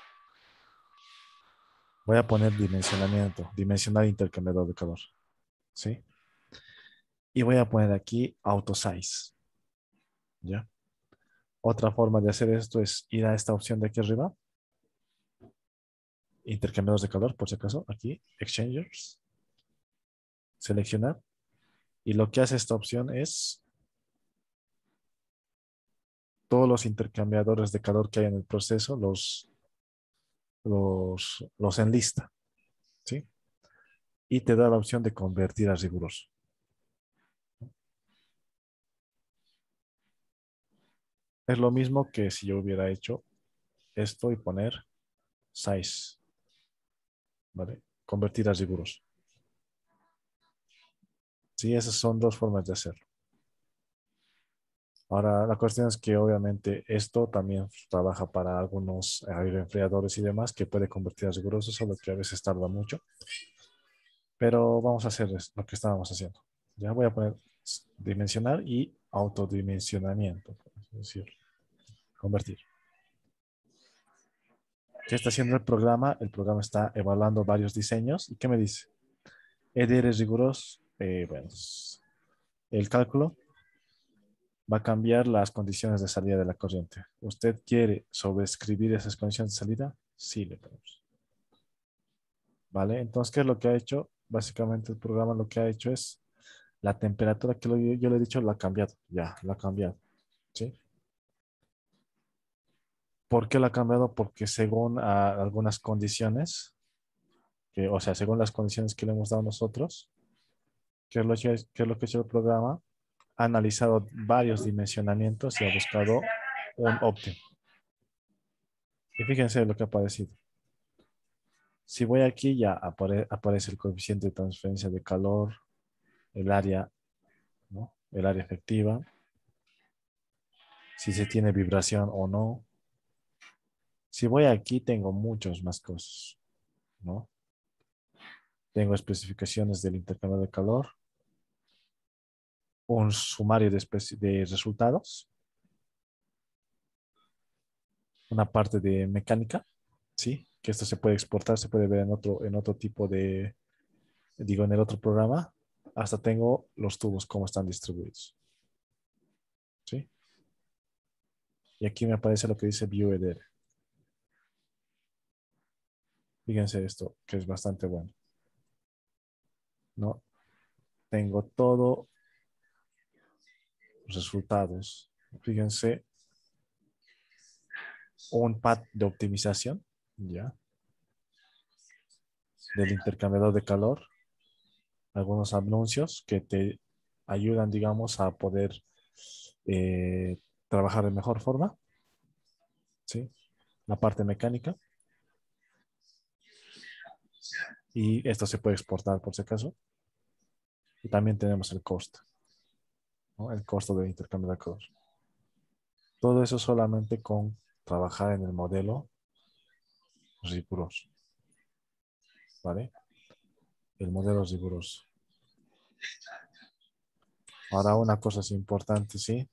Voy a poner dimensionamiento, dimensionar intercambiador de calor. ¿Sí? Y voy a poner aquí auto size. ¿Ya? Otra forma de hacer esto es ir a esta opción de aquí arriba. Intercambiadores de calor, por si acaso. Aquí, exchangers. Seleccionar. Y lo que hace esta opción es todos los intercambiadores de calor que hay en el proceso los enlista. ¿Sí? Y te da la opción de convertir a riguroso. Es lo mismo que si yo hubiera hecho esto y poner size. ¿Vale? Convertir a riguroso. Sí, esas son dos formas de hacerlo. Ahora, la cuestión es que obviamente esto también trabaja para algunos aeroenfriadores y demás que puede convertir a riguroso, solo que a veces tarda mucho. Pero vamos a hacer lo que estábamos haciendo. Ya voy a poner dimensionar y autodimensionamiento, por así decirlo. Convertir. ¿Qué está haciendo el programa? El programa está evaluando varios diseños. ¿Y qué me dice? EDR riguroso. Bueno, el cálculo va a cambiar las condiciones de salida de la corriente. ¿Usted quiere sobreescribir esas condiciones de salida? Sí, le ponemos. ¿Vale? Entonces, ¿qué es lo que ha hecho? Básicamente el programa lo que ha hecho es la temperatura que yo le he dicho, la ha cambiado. Ya, la ha cambiado. ¿Sí? ¿Por qué la ha cambiado? Porque según algunas condiciones, o sea, según las condiciones que le hemos dado nosotros, qué es lo que ha hecho el programa? Ha analizado varios dimensionamientos y ha buscado un óptimo. Y fíjense lo que ha aparecido. Si voy aquí, ya aparece el coeficiente de transferencia de calor, el área, ¿no? El área efectiva, si se tiene vibración o no. Si voy aquí, tengo muchas más cosas, ¿no? Tengo especificaciones del intercambio de calor, un sumario de resultados, una parte de mecánica, ¿sí? Que esto se puede exportar, se puede ver en otro tipo en el otro programa. Hasta tengo los tubos, cómo están distribuidos, ¿sí? Y aquí me aparece lo que dice View EDR. Fíjense esto, que es bastante bueno, ¿no? Tengo todos los resultados. Fíjense, un pad de optimización, ¿ya? Del intercambiador de calor, algunos anuncios que te ayudan, digamos, a poder eh, trabajar de mejor forma, ¿sí? La parte mecánica. Y esto se puede exportar por si acaso. Y también tenemos el costo, ¿no? El costo del intercambio de calor. Todo eso solamente con trabajar en el modelo riguroso, ¿vale? El modelo riguroso. Ahora una cosa es importante, ¿sí?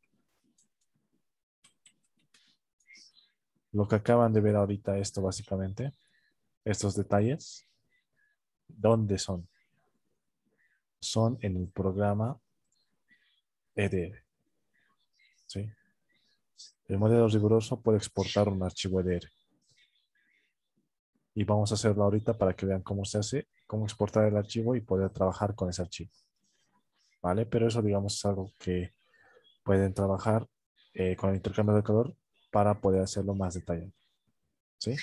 Lo que acaban de ver ahorita, esto básicamente, estos detalles, ¿dónde son? Son en el programa EDR, ¿sí? El modelo riguroso puede exportar un archivo EDR. Y vamos a hacerlo ahorita para que vean cómo se hace, cómo exportar el archivo y poder trabajar con ese archivo, ¿vale? Pero eso, digamos, es algo que pueden trabajar con el intercambio de calor para poder hacerlo más detallado, ¿sí?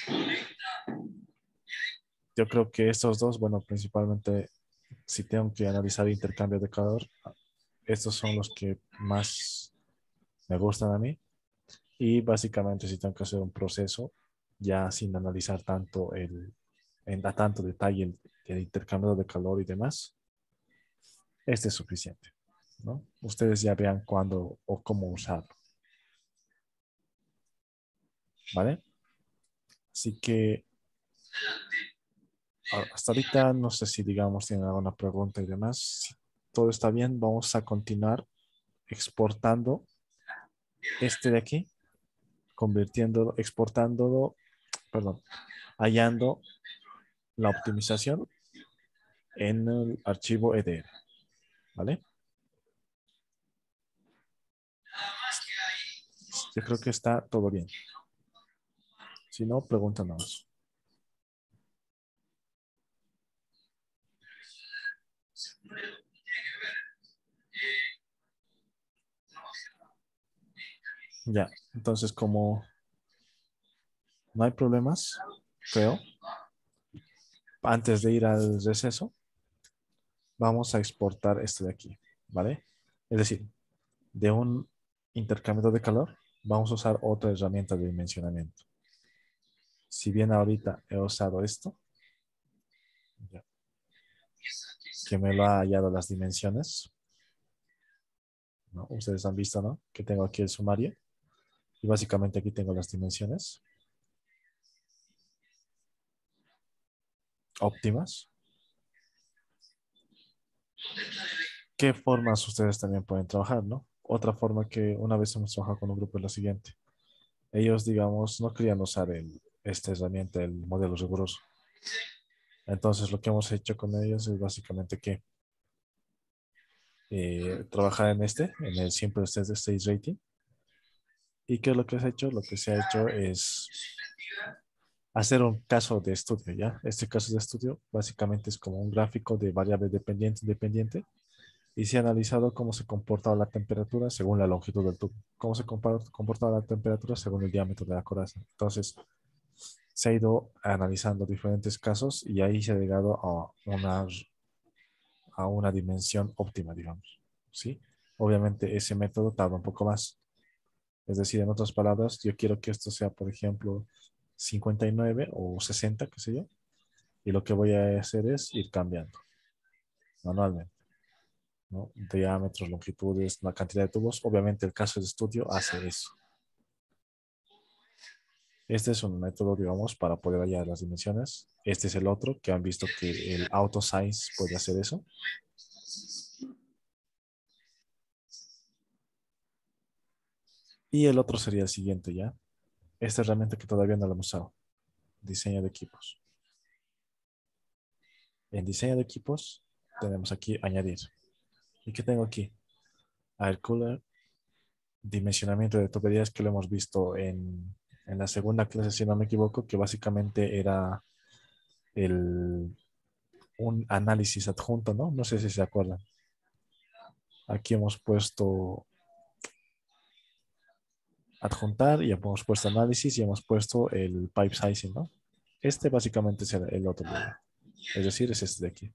Yo creo que estos dos, bueno, principalmente si tengo que analizar intercambio de calor, estos son los que más me gustan a mí. Y básicamente si tengo que hacer un proceso ya sin analizar tanto a tanto detalle el intercambio de calor y demás, este es suficiente. ¿no? Ustedes ya vean cuándo o cómo usarlo, ¿vale? Así que hasta ahorita no sé si, digamos, tienen alguna pregunta y demás. Si todo está bien, vamos a continuar exportando este de aquí, convirtiéndolo, exportándolo, perdón, hallando la optimización en el archivo EDR, ¿vale? Yo creo que está todo bien. Si no, pregúntanos. Ya, entonces como no hay problemas, creo, antes de ir al receso, vamos a exportar esto de aquí, ¿vale? Es decir, de un intercambiador de calor, vamos a usar otra herramienta de dimensionamiento. Si bien ahorita he usado esto, ya, que me lo ha hallado las dimensiones, ¿no? Ustedes han visto, ¿no? Que tengo aquí el sumario y básicamente aquí tengo las dimensiones óptimas. ¿Qué formas ustedes también pueden trabajar, no? Otra forma que una vez hemos trabajado con un grupo es la siguiente. Ellos, digamos, no querían usar esta herramienta, el modelo riguroso. Entonces, lo que hemos hecho con ellos es básicamente que trabajar en el simple state rating. ¿Y qué es lo que se ha hecho? Lo que se ha hecho es hacer un caso de estudio, ¿ya? Este caso de estudio básicamente es como un gráfico de variable dependiente, independiente, y se ha analizado cómo se comportaba la temperatura según la longitud del tubo, cómo se comportaba la temperatura según el diámetro de la coraza. Entonces, se ha ido analizando diferentes casos y ahí se ha llegado a una dimensión óptima, digamos, ¿sí? Obviamente ese método tarda un poco más. Es decir, en otras palabras, yo quiero que esto sea, por ejemplo, 59 o 60, qué sé yo, y lo que voy a hacer es ir cambiando manualmente, ¿no? Diámetros, longitudes, la cantidad de tubos. Obviamente el caso de estudio hace eso. Este es un método, digamos, para poder hallar las dimensiones. Este es el otro, que han visto que el AutoSize puede hacer eso. Y el otro sería el siguiente, ¿ya? Esta herramienta que todavía no la hemos usado. Diseño de equipos. En diseño de equipos tenemos aquí añadir. ¿Y qué tengo aquí? Air cooler, dimensionamiento de tuberías que lo hemos visto en la segunda clase, si no me equivoco, que básicamente era un análisis adjunto, ¿no? No sé si se acuerdan. Aquí hemos puesto adjuntar y hemos puesto análisis y hemos puesto el pipe sizing, ¿no? Este básicamente es el otro libro. Es decir, es este de aquí.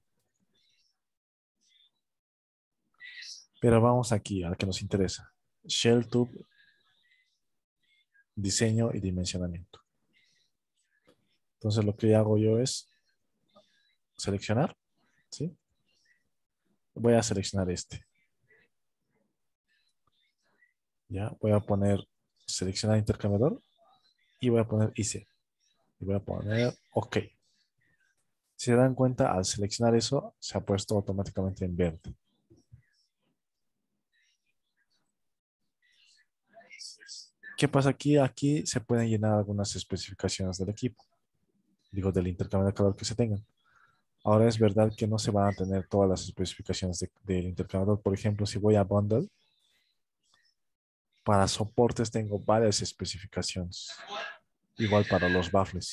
Pero vamos aquí al que nos interesa. Shell tube, diseño y dimensionamiento. Entonces lo que hago yo es seleccionar, ¿sí? Voy a seleccionar este. Ya, voy a poner seleccionar intercambiador y voy a poner IC. Y voy a poner OK. Si se dan cuenta, al seleccionar eso, se ha puesto automáticamente en verde. ¿Qué pasa aquí? Aquí se pueden llenar algunas especificaciones del equipo. Digo, del intercambio de calor que se tengan. Ahora es verdad que no se van a tener todas las especificaciones del intercambiador. Por ejemplo, si voy a bundle, para soportes tengo varias especificaciones. Igual para los baffles.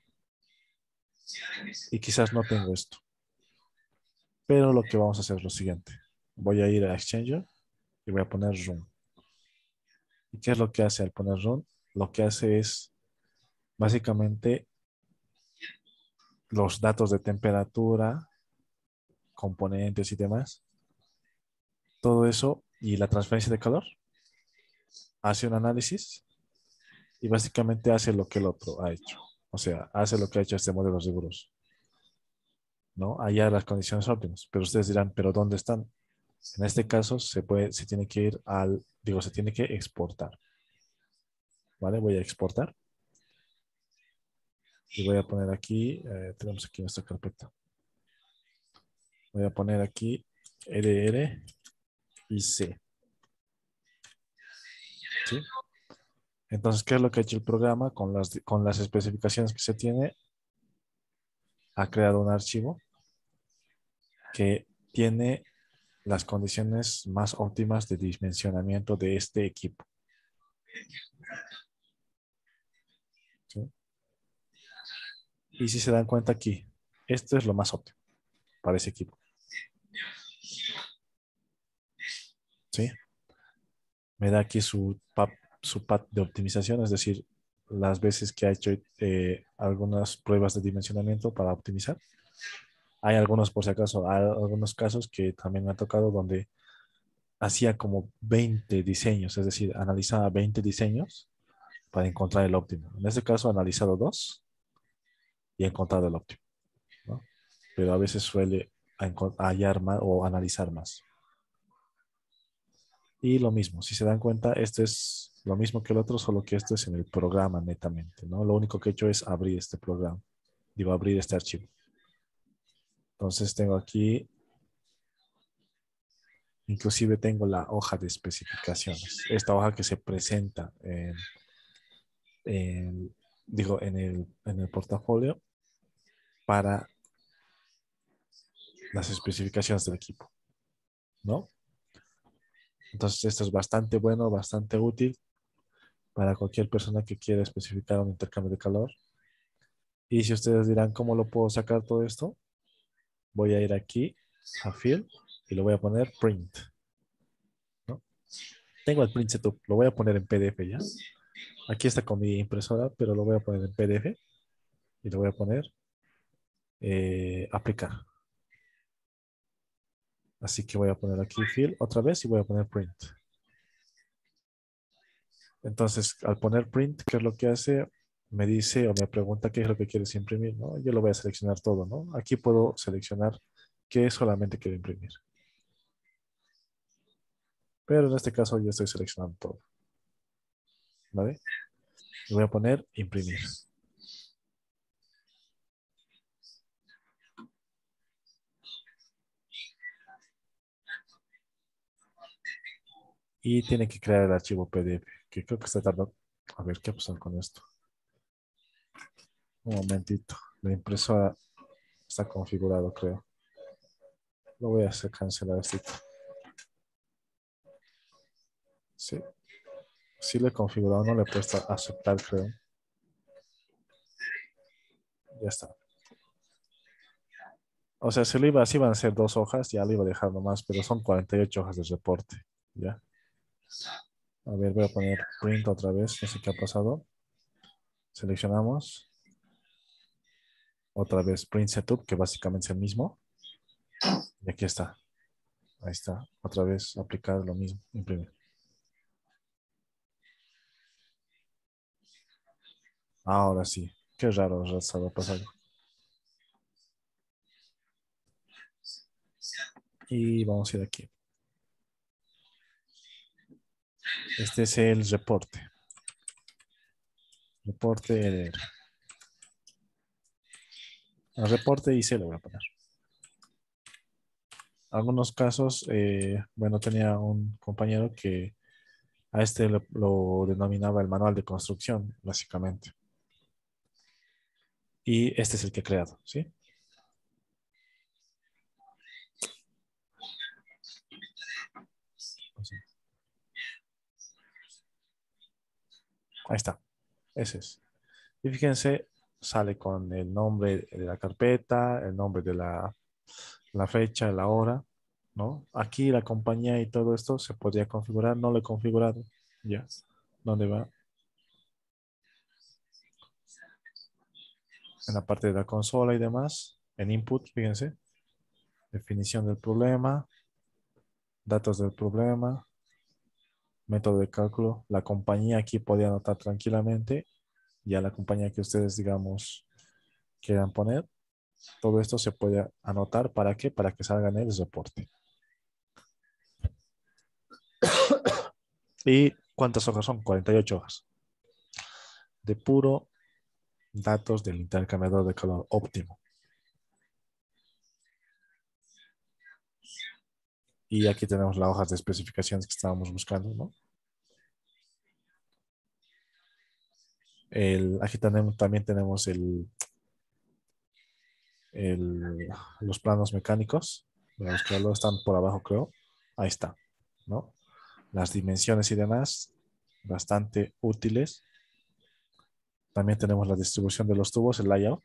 Y quizás no tengo esto. Pero lo que vamos a hacer es lo siguiente. Voy a ir a Exchanger y voy a poner run. ¿Y qué es lo que hace al poner run? Lo que hace es básicamente los datos de temperatura, componentes y demás. Todo eso y la transferencia de calor. Hace un análisis y básicamente hace lo que el otro ha hecho. O sea, hace lo que ha hecho este modelo riguroso, ¿no? Hallar las condiciones óptimas. Pero ustedes dirán, ¿pero dónde están? En este caso se tiene que ir se tiene que exportar. ¿Vale? Voy a exportar. Y voy a poner aquí, tenemos aquí nuestra carpeta. Voy a poner aquí RR y C. ¿Sí? Entonces, ¿qué es lo que ha hecho el programa con las especificaciones que se tiene? Ha creado un archivo que tiene las condiciones más óptimas de dimensionamiento de este equipo. ¿Sí? Y si se dan cuenta aquí, esto es lo más óptimo para ese equipo. ¿Sí? Me da aquí su path de optimización, es decir, las veces que ha hecho algunas pruebas de dimensionamiento para optimizar. Hay algunos, por si acaso, hay algunos casos que también me ha tocado donde hacía como 20 diseños, es decir, analizaba 20 diseños para encontrar el óptimo. En este caso, he analizado 2 y he encontrado el óptimo, ¿no? Pero a veces suele hallar más o analizar más. Y lo mismo, si se dan cuenta, esto es lo mismo que el otro, solo que esto es en el programa netamente, ¿no? Lo único que he hecho es abrir este programa, abrir este archivo. Entonces tengo aquí, inclusive tengo la hoja de especificaciones. Esta hoja que se presenta en el portafolio para las especificaciones del equipo, ¿no? Entonces esto es bastante bueno, bastante útil para cualquier persona que quiera especificar un intercambio de calor. Y si ustedes dirán, ¿cómo lo puedo sacar todo esto? Voy a ir aquí a Field y lo voy a poner Print, ¿no? Tengo el print setup, lo voy a poner en PDF ya. Aquí está con mi impresora, pero lo voy a poner en PDF y lo voy a poner aplicar. Así que voy a poner aquí Field otra vez y voy a poner Print. Entonces, al poner Print, ¿qué es lo que hace? Me dice o me pregunta qué es lo que quieres imprimir, ¿no? Yo lo voy a seleccionar todo, ¿no? Aquí puedo seleccionar qué solamente quiero imprimir. Pero en este caso yo estoy seleccionando todo. ¿Vale? Y voy a poner imprimir. Y tiene que crear el archivo PDF, que creo que está tardando. A ver, ¿qué pasa con esto? Un momentito. La impresora está configurado, creo. Lo voy a hacer cancelar esto. Sí. Sí lo he configurado, no le he puesto a aceptar, creo. Ya está. O sea, si iban a ser 2 hojas, ya lo iba a dejar nomás, pero son 48 hojas de reporte. ¿Ya? A ver, voy a poner print otra vez, no sé qué ha pasado. Seleccionamos. Otra vez print setup, que básicamente es el mismo. Y aquí está. Ahí está. Otra vez aplicar lo mismo. Imprimir. Ahora sí. Qué raro ha pasado. Y vamos a ir aquí. Este es el reporte. Reporte EDR. El reporte IC le voy a poner. Algunos casos, bueno, tenía un compañero que a este lo denominaba el manual de construcción, básicamente. Y este es el que he creado, ¿sí? Ahí está. Ese es. Y fíjense, sale con el nombre de la carpeta, el nombre de la fecha, la hora, ¿no? Aquí la compañía y todo esto se podría configurar. No lo he configurado. Ya. ¿Dónde va? En la parte de la consola y demás. En input, fíjense. Definición del problema. Datos del problema. Método de cálculo. La compañía aquí podría anotar tranquilamente. Ya la compañía que ustedes, digamos, quieran poner. Todo esto se puede anotar. ¿Para qué? Para que salga en el reporte. ¿Y cuántas hojas son? 48 hojas de puro datos del intercambiador de calor óptimo. Y aquí tenemos las hojas de especificaciones que estábamos buscando, ¿no? Aquí también tenemos los planos mecánicos. Voy a buscarlo, están por abajo, creo. Ahí está, ¿no? Las dimensiones y demás, bastante útiles. También tenemos la distribución de los tubos, el layout.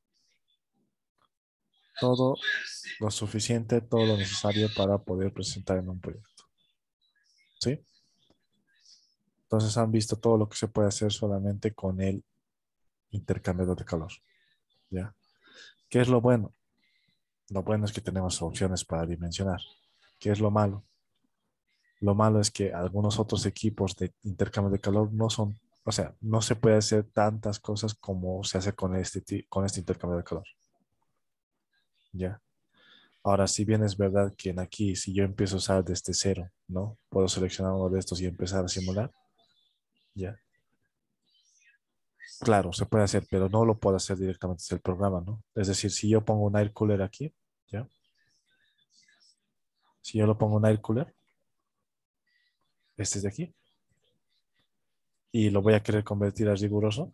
Todo lo suficiente, todo lo necesario para poder presentar en un proyecto. ¿Sí? Entonces han visto todo lo que se puede hacer solamente con el intercambiador de calor. ¿Ya? ¿Qué es lo bueno? Lo bueno es que tenemos opciones para dimensionar. ¿Qué es lo malo? Lo malo es que algunos otros equipos de intercambio de calor no son, o sea, no se puede hacer tantas cosas como se hace con este intercambio de calor. ¿Ya? Ahora, si bien es verdad que en aquí, si yo empiezo a usar desde cero, ¿no? Puedo seleccionar uno de estos y empezar a simular. ¿Ya? Claro, se puede hacer, pero no lo puedo hacer directamente desde el programa, ¿no? Es decir, si yo pongo un air cooler aquí, ¿ya? Si yo lo pongo un air cooler, este es de aquí, y lo voy a querer convertir a riguroso,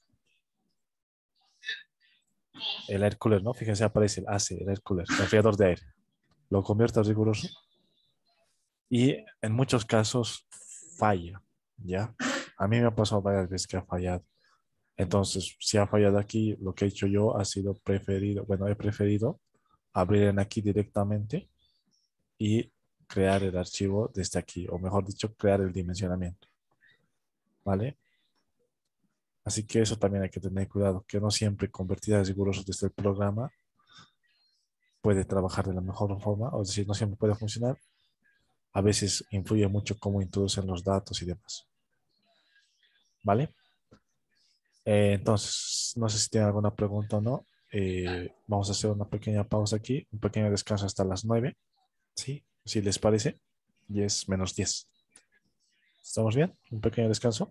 el air cooler, ¿no? Fíjense, aparece el AC, el air cooler, el enfriador de aire. Lo convierto a riguroso y en muchos casos falla, ¿ya? A mí me ha pasado varias veces que ha fallado. Entonces, si ha fallado aquí, lo que he hecho yo ha sido he preferido abrir en aquí directamente y crear el archivo desde aquí, o mejor dicho, crear el dimensionamiento, ¿vale? Así que eso también hay que tener cuidado, que no siempre convertir a riguroso desde el programa puede trabajar de la mejor forma, o es decir, no siempre puede funcionar. A veces influye mucho cómo introducen los datos y demás, ¿vale? Entonces, no sé si tienen alguna pregunta o no. Vamos a hacer una pequeña pausa aquí, un pequeño descanso hasta las 9, ¿sí? Si les parece, 10 menos 10. ¿Estamos bien? Un pequeño descanso.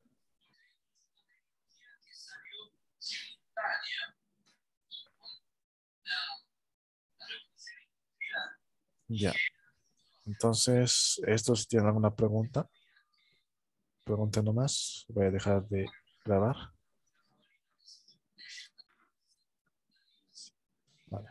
Ya. Entonces, estos si tienen alguna pregunta, pregunten nomás. Voy a dejar de grabar. Vale.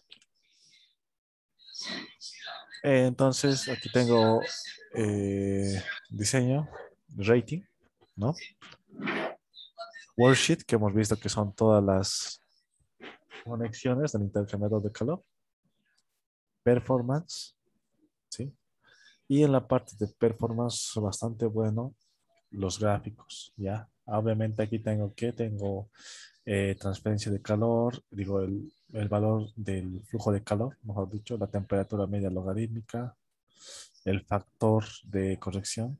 Entonces, aquí tengo diseño, rating, ¿no? Worksheet, que hemos visto que son todas las conexiones del intercambiador de calor. Performance, ¿sí? Y en la parte de performance, bastante bueno, los gráficos, ¿ya? Obviamente aquí tengo transferencia de calor, digo, el valor del flujo de calor, mejor dicho, la temperatura media logarítmica, el factor de corrección,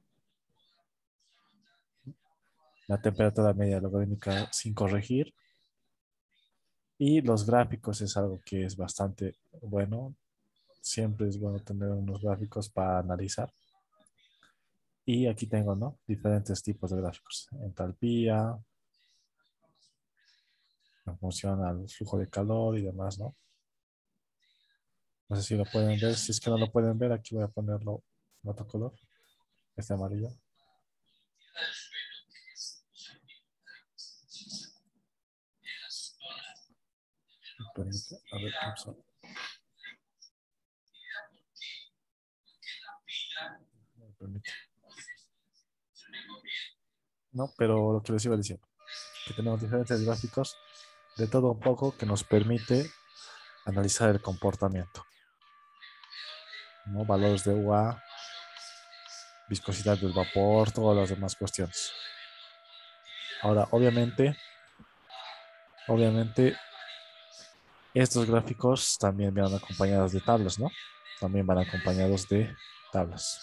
la temperatura media logarítmica sin corregir, y los gráficos es algo que es bastante bueno. Siempre es bueno tener unos gráficos para analizar. Y aquí tengo, ¿no? Diferentes tipos de gráficos. Entalpía, en función al flujo de calor y demás, ¿no? No sé si lo pueden ver. Si es que no lo pueden ver, aquí voy a ponerlo en otro color. Este amarillo. A ver, ¿qué pasó? Me permite. No, pero lo que les iba diciendo, que tenemos diferentes gráficos de todo un poco que nos permite analizar el comportamiento, ¿no? Valores de UA, viscosidad del vapor, todas las demás cuestiones. Ahora, obviamente, estos gráficos también van acompañados de tablas, ¿no? También van acompañados de tablas,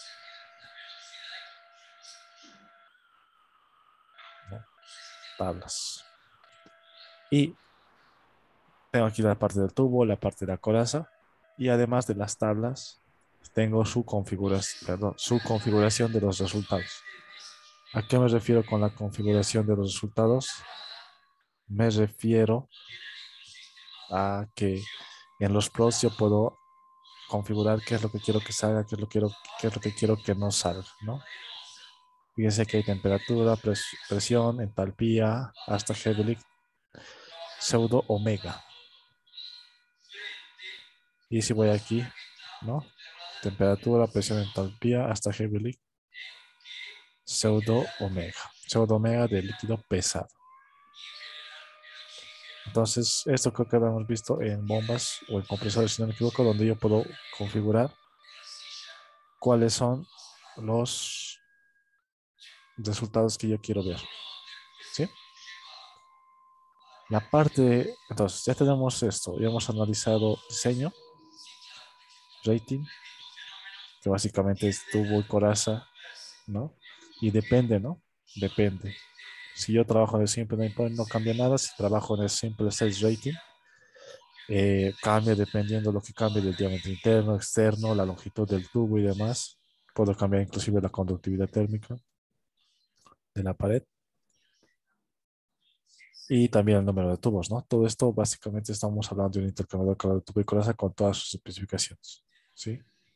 ¿no? Tablas. Y tengo aquí la parte del tubo, la parte de la coraza y además de las tablas, tengo su configuración de los resultados. ¿A qué me refiero con la configuración de los resultados? Me refiero a que en los plots yo puedo configurar qué es lo que quiero que salga, qué es lo que quiero que no salga, ¿no? Fíjense que hay temperatura, presión, entalpía, hasta Heavy, pseudo omega. Y si voy aquí, ¿no? Temperatura, presión, entalpía, hasta Heavy, pseudo omega. Pseudo omega de líquido pesado. Entonces, esto creo que lo hemos visto en bombas o en compresores, si no me equivoco, donde yo puedo configurar cuáles son los resultados que yo quiero ver. ¿Sí? La parte, entonces, ya tenemos esto. Ya hemos analizado diseño, rating, que básicamente es tubo y coraza, ¿no? Y depende, ¿no? Depende. Si yo trabajo en el simple endpoint no cambia nada. Si trabajo en el simple stage rating, cambia dependiendo de lo que cambie del diámetro interno, externo, la longitud del tubo y demás. Puedo cambiar inclusive la conductividad térmica de la pared y también el número de tubos, ¿no? Todo esto básicamente estamos hablando de un intercambiador calor de tubo y coraza con todas sus especificaciones, ¿sí?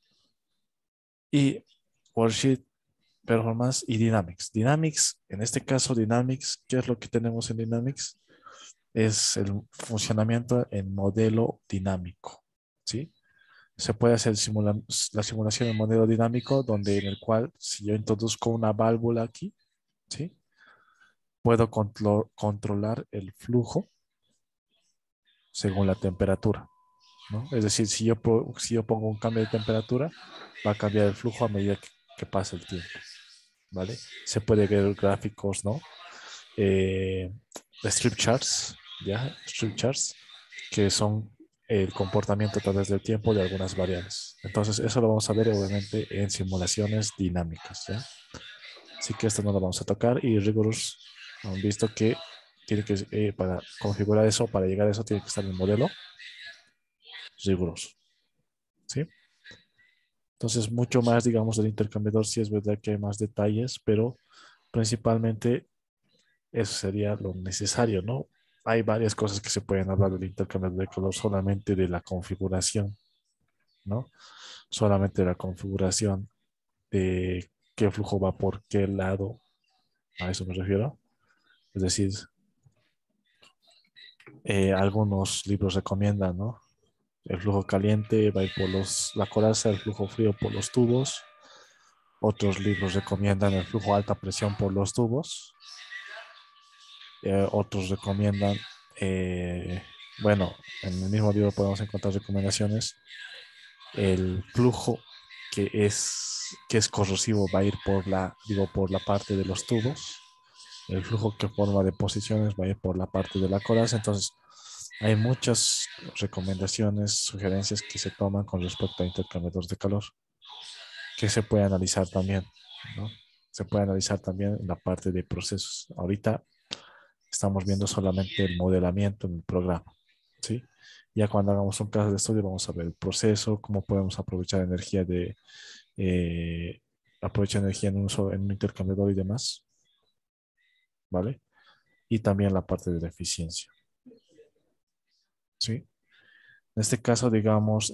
Y worksheet, performance y dynamics. Dynamics, en este caso Dynamics, ¿qué es lo que tenemos en Dynamics? Es el funcionamiento en modelo dinámico, ¿sí? Se puede hacer la simulación en modelo dinámico, donde en el cual si yo introduzco una válvula aquí, ¿sí? Puedo controlar el flujo según la temperatura, ¿no? Es decir, si yo pongo un cambio de temperatura, va a cambiar el flujo a medida que pasa el tiempo, ¿vale? Se puede ver gráficos, ¿no? Eh, strip charts, ¿ya? Strip charts, que son el comportamiento a través del tiempo de algunas variables. Entonces, eso lo vamos a ver obviamente en simulaciones dinámicas, ¿ya? Así que esto no lo vamos a tocar y Rigorous han visto que tiene que, para configurar eso, para llegar a eso, tiene que estar en el modelo riguroso, ¿sí? Entonces, mucho más, digamos, del intercambiador, sí es verdad que hay más detalles, pero principalmente eso sería lo necesario, ¿no? Hay varias cosas que se pueden hablar del intercambiador de color, solamente de la configuración, ¿no? Solamente de la configuración de qué flujo va por qué lado, a eso me refiero. Es decir, algunos libros recomiendan, ¿no? El flujo caliente va a ir por la coraza, el flujo frío por los tubos. Otros libros recomiendan el flujo a alta presión por los tubos. Otros recomiendan, eh, bueno, en el mismo libro podemos encontrar recomendaciones. El flujo que es corrosivo va a ir por la parte de los tubos. El flujo que forma deposiciones va a ir por la parte de la coraza. Entonces, hay muchas recomendaciones, sugerencias que se toman con respecto a intercambiadores de calor, que se puede analizar también, ¿no? Se puede analizar también en la parte de procesos. Ahorita estamos viendo solamente el modelamiento en el programa, ¿sí? Ya cuando hagamos un caso de estudio vamos a ver el proceso, cómo podemos aprovechar energía eh, aprovechar energía en un intercambiador y demás, ¿vale? Y también la parte de la eficiencia, ¿sí? En este caso, digamos,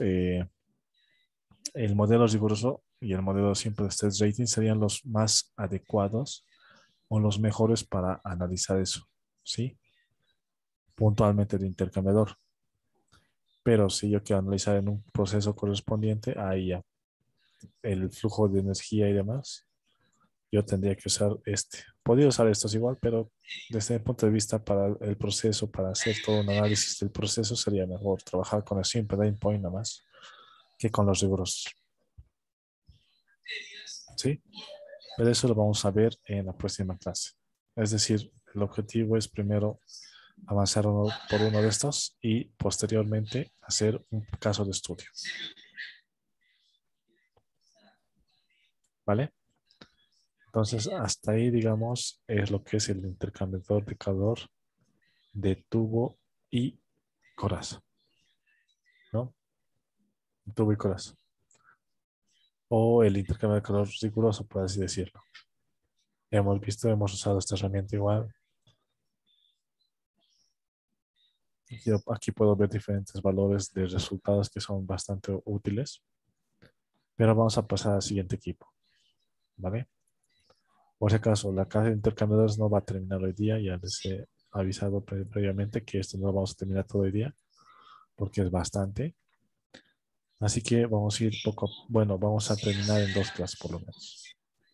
el modelo riguroso y el modelo simple state rating serían los más adecuados o los mejores para analizar eso, ¿sí? Puntualmente de intercambiador. Pero si yo quiero analizar en un proceso correspondiente, ahí ya el flujo de energía y demás, yo tendría que usar este. Podría usar estos igual, pero desde el punto de vista para el proceso, para hacer todo un análisis del proceso, sería mejor trabajar con el simple endpoint nada más que con los rigurosos. ¿Sí? Pero eso lo vamos a ver en la próxima clase. Es decir, el objetivo es primero avanzar por uno de estos y posteriormente hacer un caso de estudio. ¿Vale? Entonces, hasta ahí, digamos, es lo que es el intercambiador de calor de tubo y coraza, ¿no? Tubo y coraza. o el intercambio de calor riguroso, por así decirlo. Hemos usado esta herramienta igual. Aquí puedo ver diferentes valores de resultados que son bastante útiles. Pero vamos a pasar al siguiente equipo, ¿vale? Por si acaso, la clase de intercambiadores no va a terminar hoy día. Ya les he avisado previamente que esto no lo vamos a terminar todo el día porque es bastante. Así que vamos a ir bueno, vamos a terminar en 2 clases por lo menos.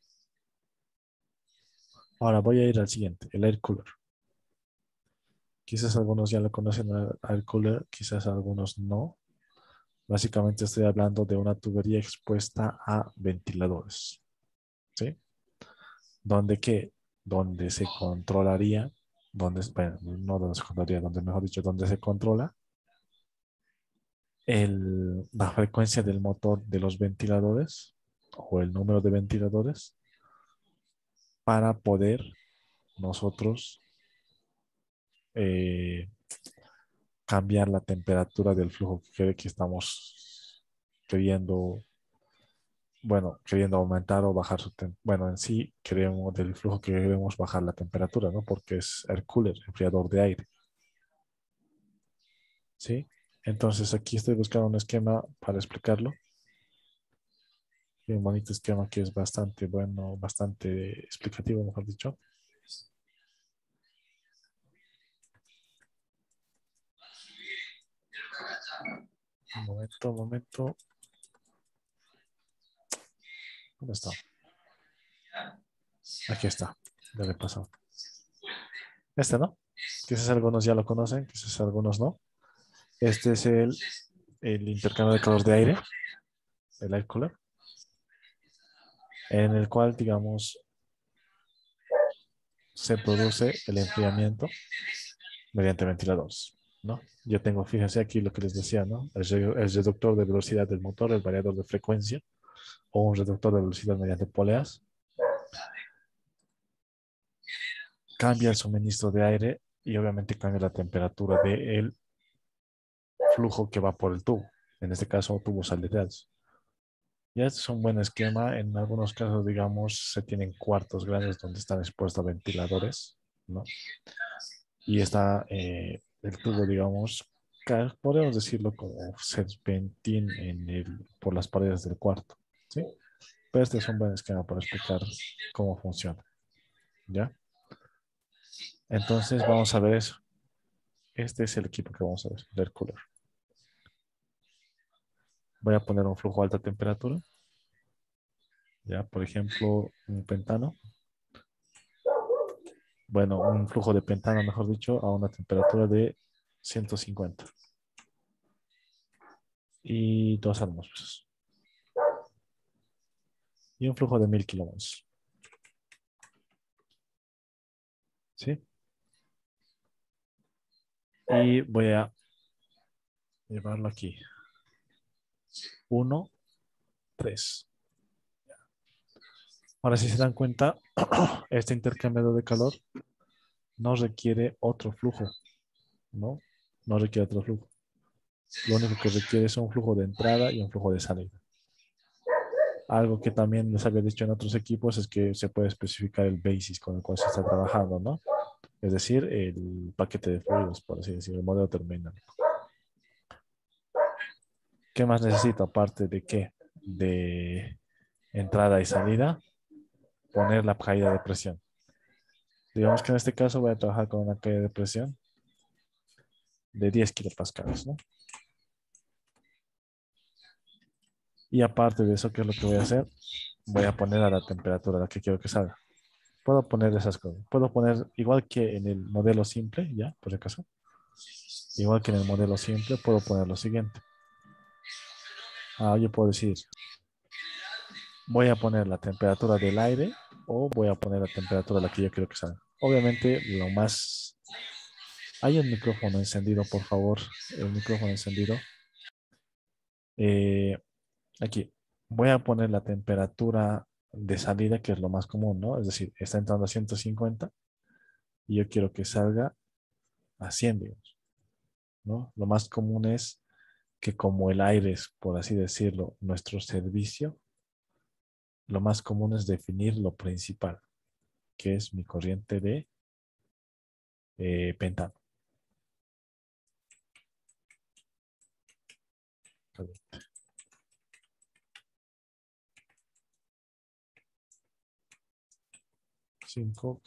Ahora voy a ir al siguiente, el air cooler. Quizás algunos ya lo conocen al air cooler, quizás algunos no. Básicamente estoy hablando de una tubería expuesta a ventiladores, ¿sí? Donde qué, donde se controlaría, bueno, no donde se controlaría, donde mejor dicho, donde se controla la frecuencia del motor de los ventiladores o el número de ventiladores para poder nosotros eh, cambiar la temperatura del flujo que estamos queriendo, bueno, queriendo aumentar o bajar bueno, en sí queremos del flujo que queremos bajar la temperatura, ¿no? Porque es air cooler, enfriador de aire, ¿sí? Entonces aquí estoy buscando un esquema para explicarlo. Y un bonito esquema que es bastante bueno, bastante explicativo, mejor dicho. Un momento, un momento. ¿Dónde está? Aquí está. Ya le pasó. Este, ¿no? Quizás algunos ya lo conocen, quizás algunos no. Este es el intercambio de calor de aire, el air cooler, en el cual, digamos, se produce el enfriamiento mediante ventiladores, ¿no? Yo tengo, fíjense aquí lo que les decía, ¿no? El reductor de velocidad del motor, el variador de frecuencia o un reductor de velocidad mediante poleas. Cambia el suministro de aire y obviamente cambia la temperatura del flujo que va por el tubo. En este caso, tubos aleatorios. Ya este es un buen esquema. En algunos casos, digamos, se tienen cuartos grandes donde están expuestos ventiladores, ¿no? Y está el tubo, digamos, podemos decirlo como serpentín por las paredes del cuarto, ¿sí? Pero este es un buen esquema para explicar cómo funciona, ¿ya? Entonces vamos a ver eso. Este es el equipo que vamos a ver, el air cooler. Voy a poner un flujo a alta temperatura, ya, por ejemplo, un pentano. Bueno, un flujo de pentano, mejor dicho, a una temperatura de 150 y 2 atmósferas. Y un flujo de 1000 kilovolts. ¿Sí? Y voy a llevarlo aquí. 1, 3. Ahora, si se dan cuenta, este intercambiador de calor no requiere otro flujo, ¿no? No requiere otro flujo. Lo único que requiere es un flujo de entrada y un flujo de salida. Algo que también les había dicho en otros equipos es que se puede especificar el basis con el cual se está trabajando, ¿no? Es decir, el paquete de fluidos, por así decirlo, el modelo termodinámico. ¿Qué más necesito aparte de qué? De entrada y salida, poner la caída de presión. Digamos que en este caso voy a trabajar con una caída de presión de 10 kilopascales, ¿no? Y aparte de eso, ¿qué es lo que voy a hacer? Voy a poner a la temperatura a la que quiero que salga. Puedo poner esas cosas. Puedo poner, igual que en el modelo simple, ya, por si acaso. Igual que en el modelo simple, puedo poner lo siguiente. Yo puedo decir, voy a poner la temperatura del aire o voy a poner la temperatura a la que yo quiero que salga. Obviamente, lo más... Hay un micrófono encendido, por favor. El micrófono encendido. Eh, Aquí. Voy a poner la temperatura de salida, que es lo más común, ¿no? Es decir, está entrando a 150 y yo quiero que salga a 100, digamos, ¿no? Lo más común es que como el aire es, por así decirlo, nuestro servicio, lo más común es definir lo principal, que es mi corriente de pentano. 5.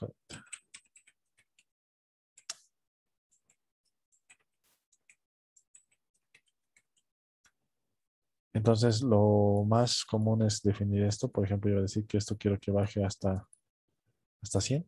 Entonces, lo más común es definir esto. Por ejemplo, yo voy a decir que esto quiero que baje hasta 100.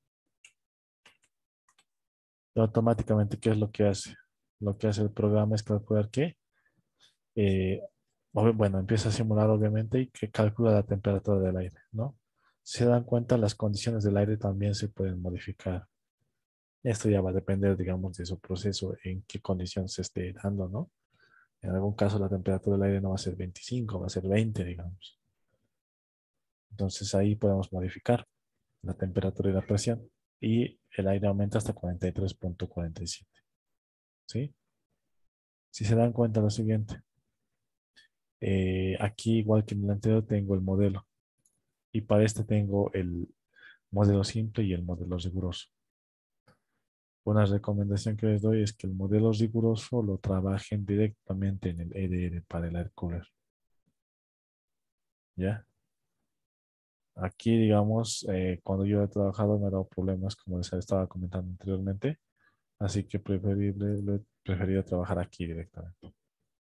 Y automáticamente, ¿qué es lo que hace? Lo que hace el programa es calcular que, eh, bueno, empieza a simular obviamente y que calcula la temperatura del aire, ¿no? Si se dan cuenta, las condiciones del aire también se pueden modificar. Esto ya va a depender, digamos, de su proceso, en qué condiciones se esté dando, ¿no? En algún caso la temperatura del aire no va a ser 25, va a ser 20, digamos. Entonces ahí podemos modificar la temperatura y la presión. Y el aire aumenta hasta 43.47. ¿Sí? Si se dan cuenta lo siguiente, aquí igual que en el anterior tengo el modelo. Y para este tengo el modelo simple y el modelo riguroso. Una recomendación que les doy es que el modelo riguroso lo trabajen directamente en el EDR para el air cooler. ¿Ya? Aquí, digamos, cuando yo he trabajado me ha dado problemas, como les estaba comentando anteriormente, así que lo he preferido trabajar aquí directamente.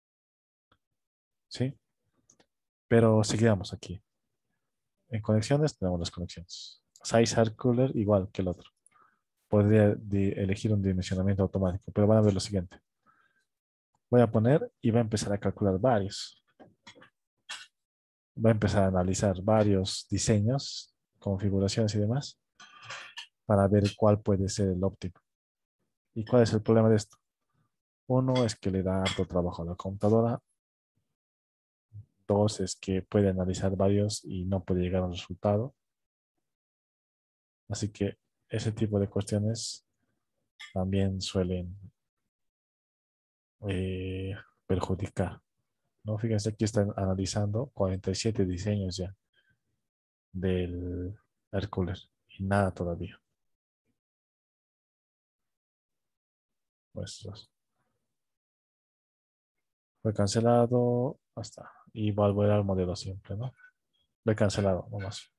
¿Sí? Pero seguimos aquí. En conexiones tenemos las conexiones. Size Air Cooler igual que el otro. Podría elegir un dimensionamiento automático, pero van a ver lo siguiente. Voy a poner y va a empezar a calcular varios. Va a empezar a analizar varios diseños, configuraciones y demás, para ver cuál puede ser el óptimo. ¿Y cuál es el problema de esto? Uno es que le da harto trabajo a la computadora. Dos es que puede analizar varios y no puede llegar a un resultado. Así que ese tipo de cuestiones también suelen eh, perjudicar, ¿no? Fíjense, aquí están analizando 47 diseños ya del air cooler y nada todavía. Pues fue cancelado, hasta. Y volver al modelo simple, ¿no? Fue cancelado, nomás.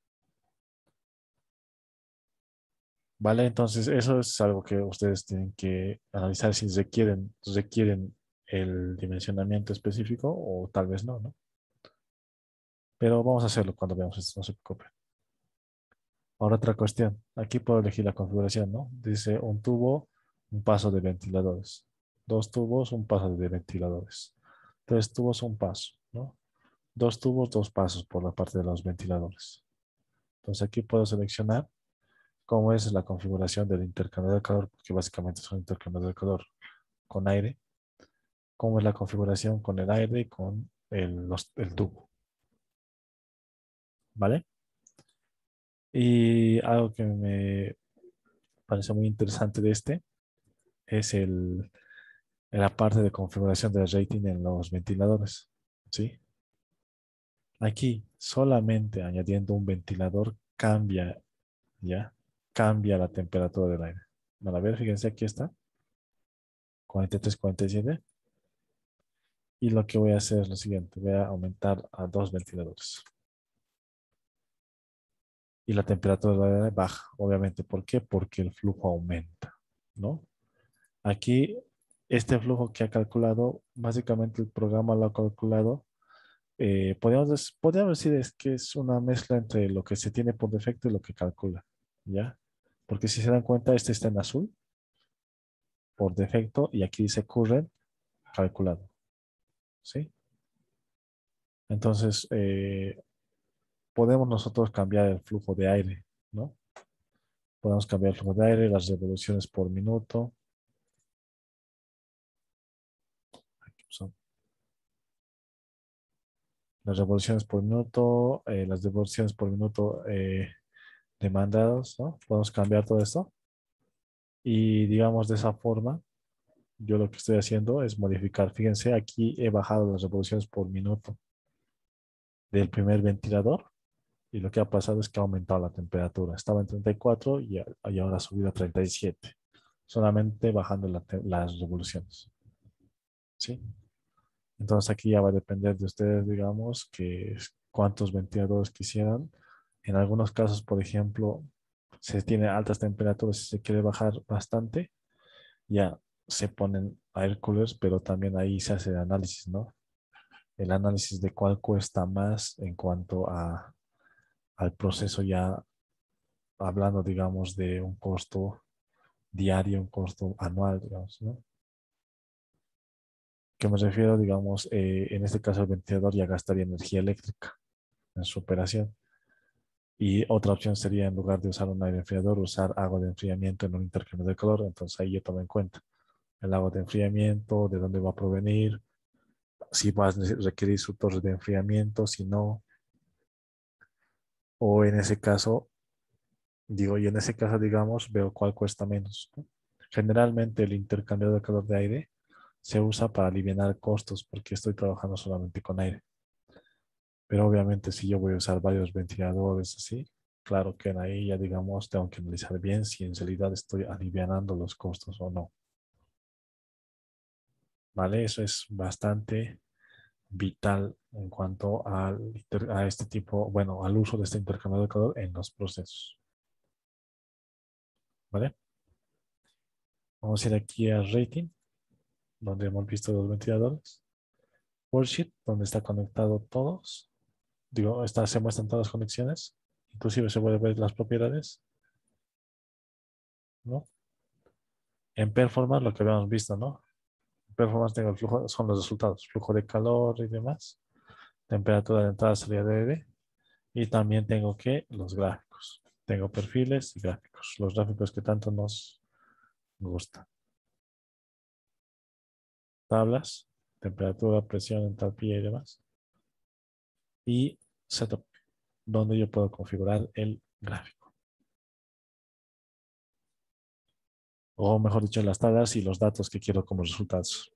Vale, entonces eso es algo que ustedes tienen que analizar si requieren el dimensionamiento específico o tal vez no, ¿no? Pero vamos a hacerlo cuando veamos esto, no se preocupen. Ahora otra cuestión. Aquí puedo elegir la configuración, ¿no? Dice un tubo, un paso de ventiladores. Dos tubos, un paso de ventiladores. Tres tubos, un paso, ¿no? Dos tubos, dos pasos por la parte de los ventiladores. Entonces aquí puedo seleccionar cómo es la configuración del intercambiador de calor, porque básicamente es un intercambiador de calor con aire. Cómo es la configuración con el aire y con el tubo, ¿vale? Y algo que me parece muy interesante de este es la parte de configuración del rating en los ventiladores, ¿sí? Aquí solamente añadiendo un ventilador cambia, ¿ya? Cambia la temperatura del aire. Van a ver, fíjense, aquí está, 43, 47. Y lo que voy a hacer es lo siguiente, voy a aumentar a dos ventiladores. Y la temperatura del aire baja, obviamente. ¿Por qué? Porque el flujo aumenta, ¿no? Aquí, este flujo que ha calculado, básicamente el programa lo ha calculado. Podríamos decir es que es una mezcla entre lo que se tiene por defecto y lo que calcula, ¿ya? Porque si se dan cuenta, este está en azul por defecto y aquí dice current calculado, ¿sí? Entonces, podemos nosotros cambiar el flujo de aire, ¿no? Podemos cambiar el flujo de aire, las revoluciones por minuto. Aquí son las revoluciones por minuto, las revoluciones por minuto demandados, ¿no? Podemos cambiar todo esto. Y digamos de esa forma, yo lo que estoy haciendo es modificar. Fíjense, aquí he bajado las revoluciones por minuto del primer ventilador Y lo que ha pasado es que ha aumentado la temperatura. Estaba en 34 y ahora ha subido a 37. Solamente bajando las revoluciones. ¿Sí? Entonces aquí ya va a depender de ustedes, digamos, que cuántos ventiladores quisieran. En algunos casos, por ejemplo, se tiene altas temperaturas y se quiere bajar bastante, ya se ponen air coolers, pero también ahí se hace el análisis, ¿no? El análisis de cuál cuesta más en cuanto al proceso ya hablando, digamos, de un costo diario, un costo anual, digamos, ¿no? Que me refiero, digamos, en este caso el ventilador ya gastaría energía eléctrica en su operación. Y otra opción sería, en lugar de usar un aire enfriador, usar agua de enfriamiento en un intercambio de calor. Entonces ahí yo tomo en cuenta el agua de enfriamiento, de dónde va a provenir, si va a requerir su torre de enfriamiento, si no. O en ese caso, y en ese caso, digamos, veo cuál cuesta menos, ¿no? Generalmente el intercambiador de calor de aire se usa para aliviar costos porque estoy trabajando solamente con aire. Pero obviamente si yo voy a usar varios ventiladores así, claro que en ahí ya digamos tengo que analizar bien si en realidad estoy alivianando los costos o no. ¿Vale? Eso es bastante vital en cuanto a este tipo, bueno, al uso de este intercambiador de calor en los procesos. ¿Vale? Vamos a ir aquí a rating, donde hemos visto los ventiladores. Worksheet, donde está conectado todos. Se muestran todas las conexiones. Inclusive se puede ver las propiedades, ¿no? En performance, lo que habíamos visto, ¿no? En performance tengo el flujo, son los resultados, flujo de calor y demás, temperatura de entrada, salida de aire, y también tengo que los gráficos. Tengo perfiles y gráficos, los gráficos que tanto nos gustan. Tablas, temperatura, presión, entalpía y demás. Y setup, donde yo puedo configurar el gráfico. O mejor dicho, las tablas y los datos que quiero como resultados.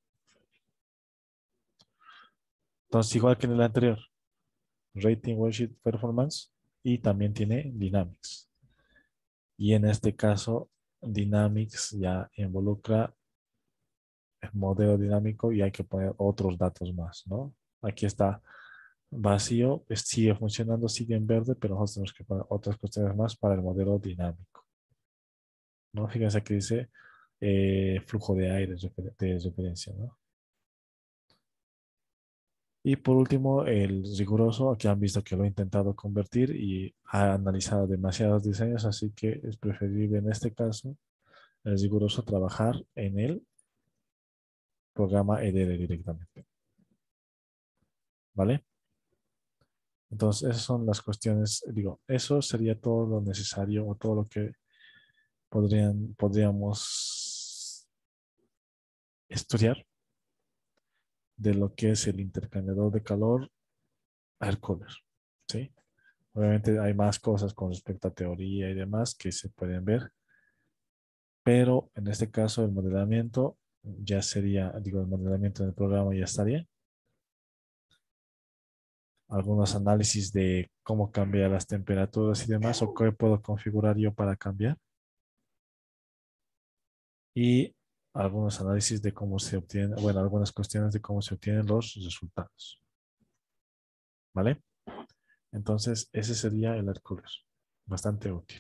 Entonces, igual que en el anterior, rating, worksheet, performance, y también tiene dynamics. Y en este caso, dynamics ya involucra el modelo dinámico y hay que poner otros datos más, ¿no? Aquí está vacío, sigue funcionando, sigue en verde, pero nosotros tenemos que poner otras cuestiones más para el modelo dinámico, ¿no? Fíjense que dice flujo de aire de referencia, ¿no? Y por último, el riguroso, aquí han visto que lo he intentado convertir y ha analizado demasiados diseños, así que es preferible en este caso, el riguroso, trabajar en el programa EDR directamente. ¿Vale? Entonces, esas son las cuestiones, eso sería todo lo necesario o todo lo que podríamos estudiar de lo que es el intercambiador de calor air cooler, ¿sí? Obviamente hay más cosas con respecto a teoría y demás que se pueden ver, pero en este caso el modelamiento ya sería, el modelamiento del programa ya estaría. Algunos análisis de cómo cambiar las temperaturas y demás, o qué puedo configurar yo para cambiar. Y algunos análisis de cómo se obtienen, bueno, algunas cuestiones de cómo se obtienen los resultados. ¿Vale? Entonces, ese sería el Hercules. Bastante útil.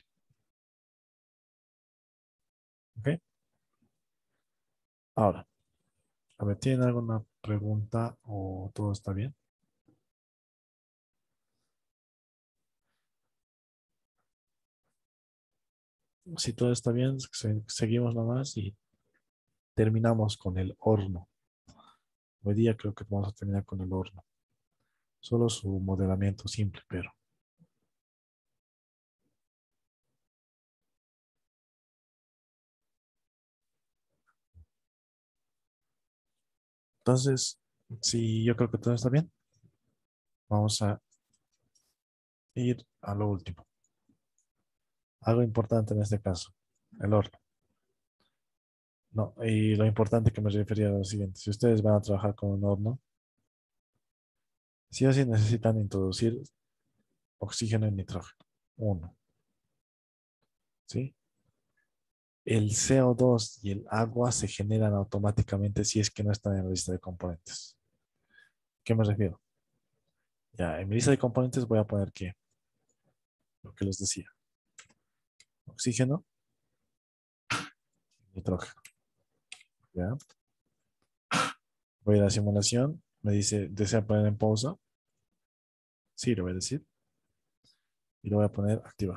¿Ok? Ahora, a ver, ¿tienen alguna pregunta o todo está bien? Si todo está bien, seguimos nomás y terminamos con el horno. Hoy día creo que vamos a terminar con el horno. Solo su modelamiento simple, pero. Entonces, si yo creo que todo está bien, vamos a ir a lo último. Algo importante en este caso, el horno. No, y lo importante que me refería a lo siguiente, si ustedes van a trabajar con un horno, sí o sí necesitan introducir oxígeno y nitrógeno. 1. ¿Sí? El CO2 y el agua se generan automáticamente si es que no están en la lista de componentes. ¿Qué me refiero? Ya, en mi lista de componentes voy a poner ¿qué? Lo que les decía. Oxígeno, nitrógeno. ¿Ya? Voy a la simulación. Me dice, ¿desea poner en pausa? Sí, le voy a decir. Y le voy a poner activar.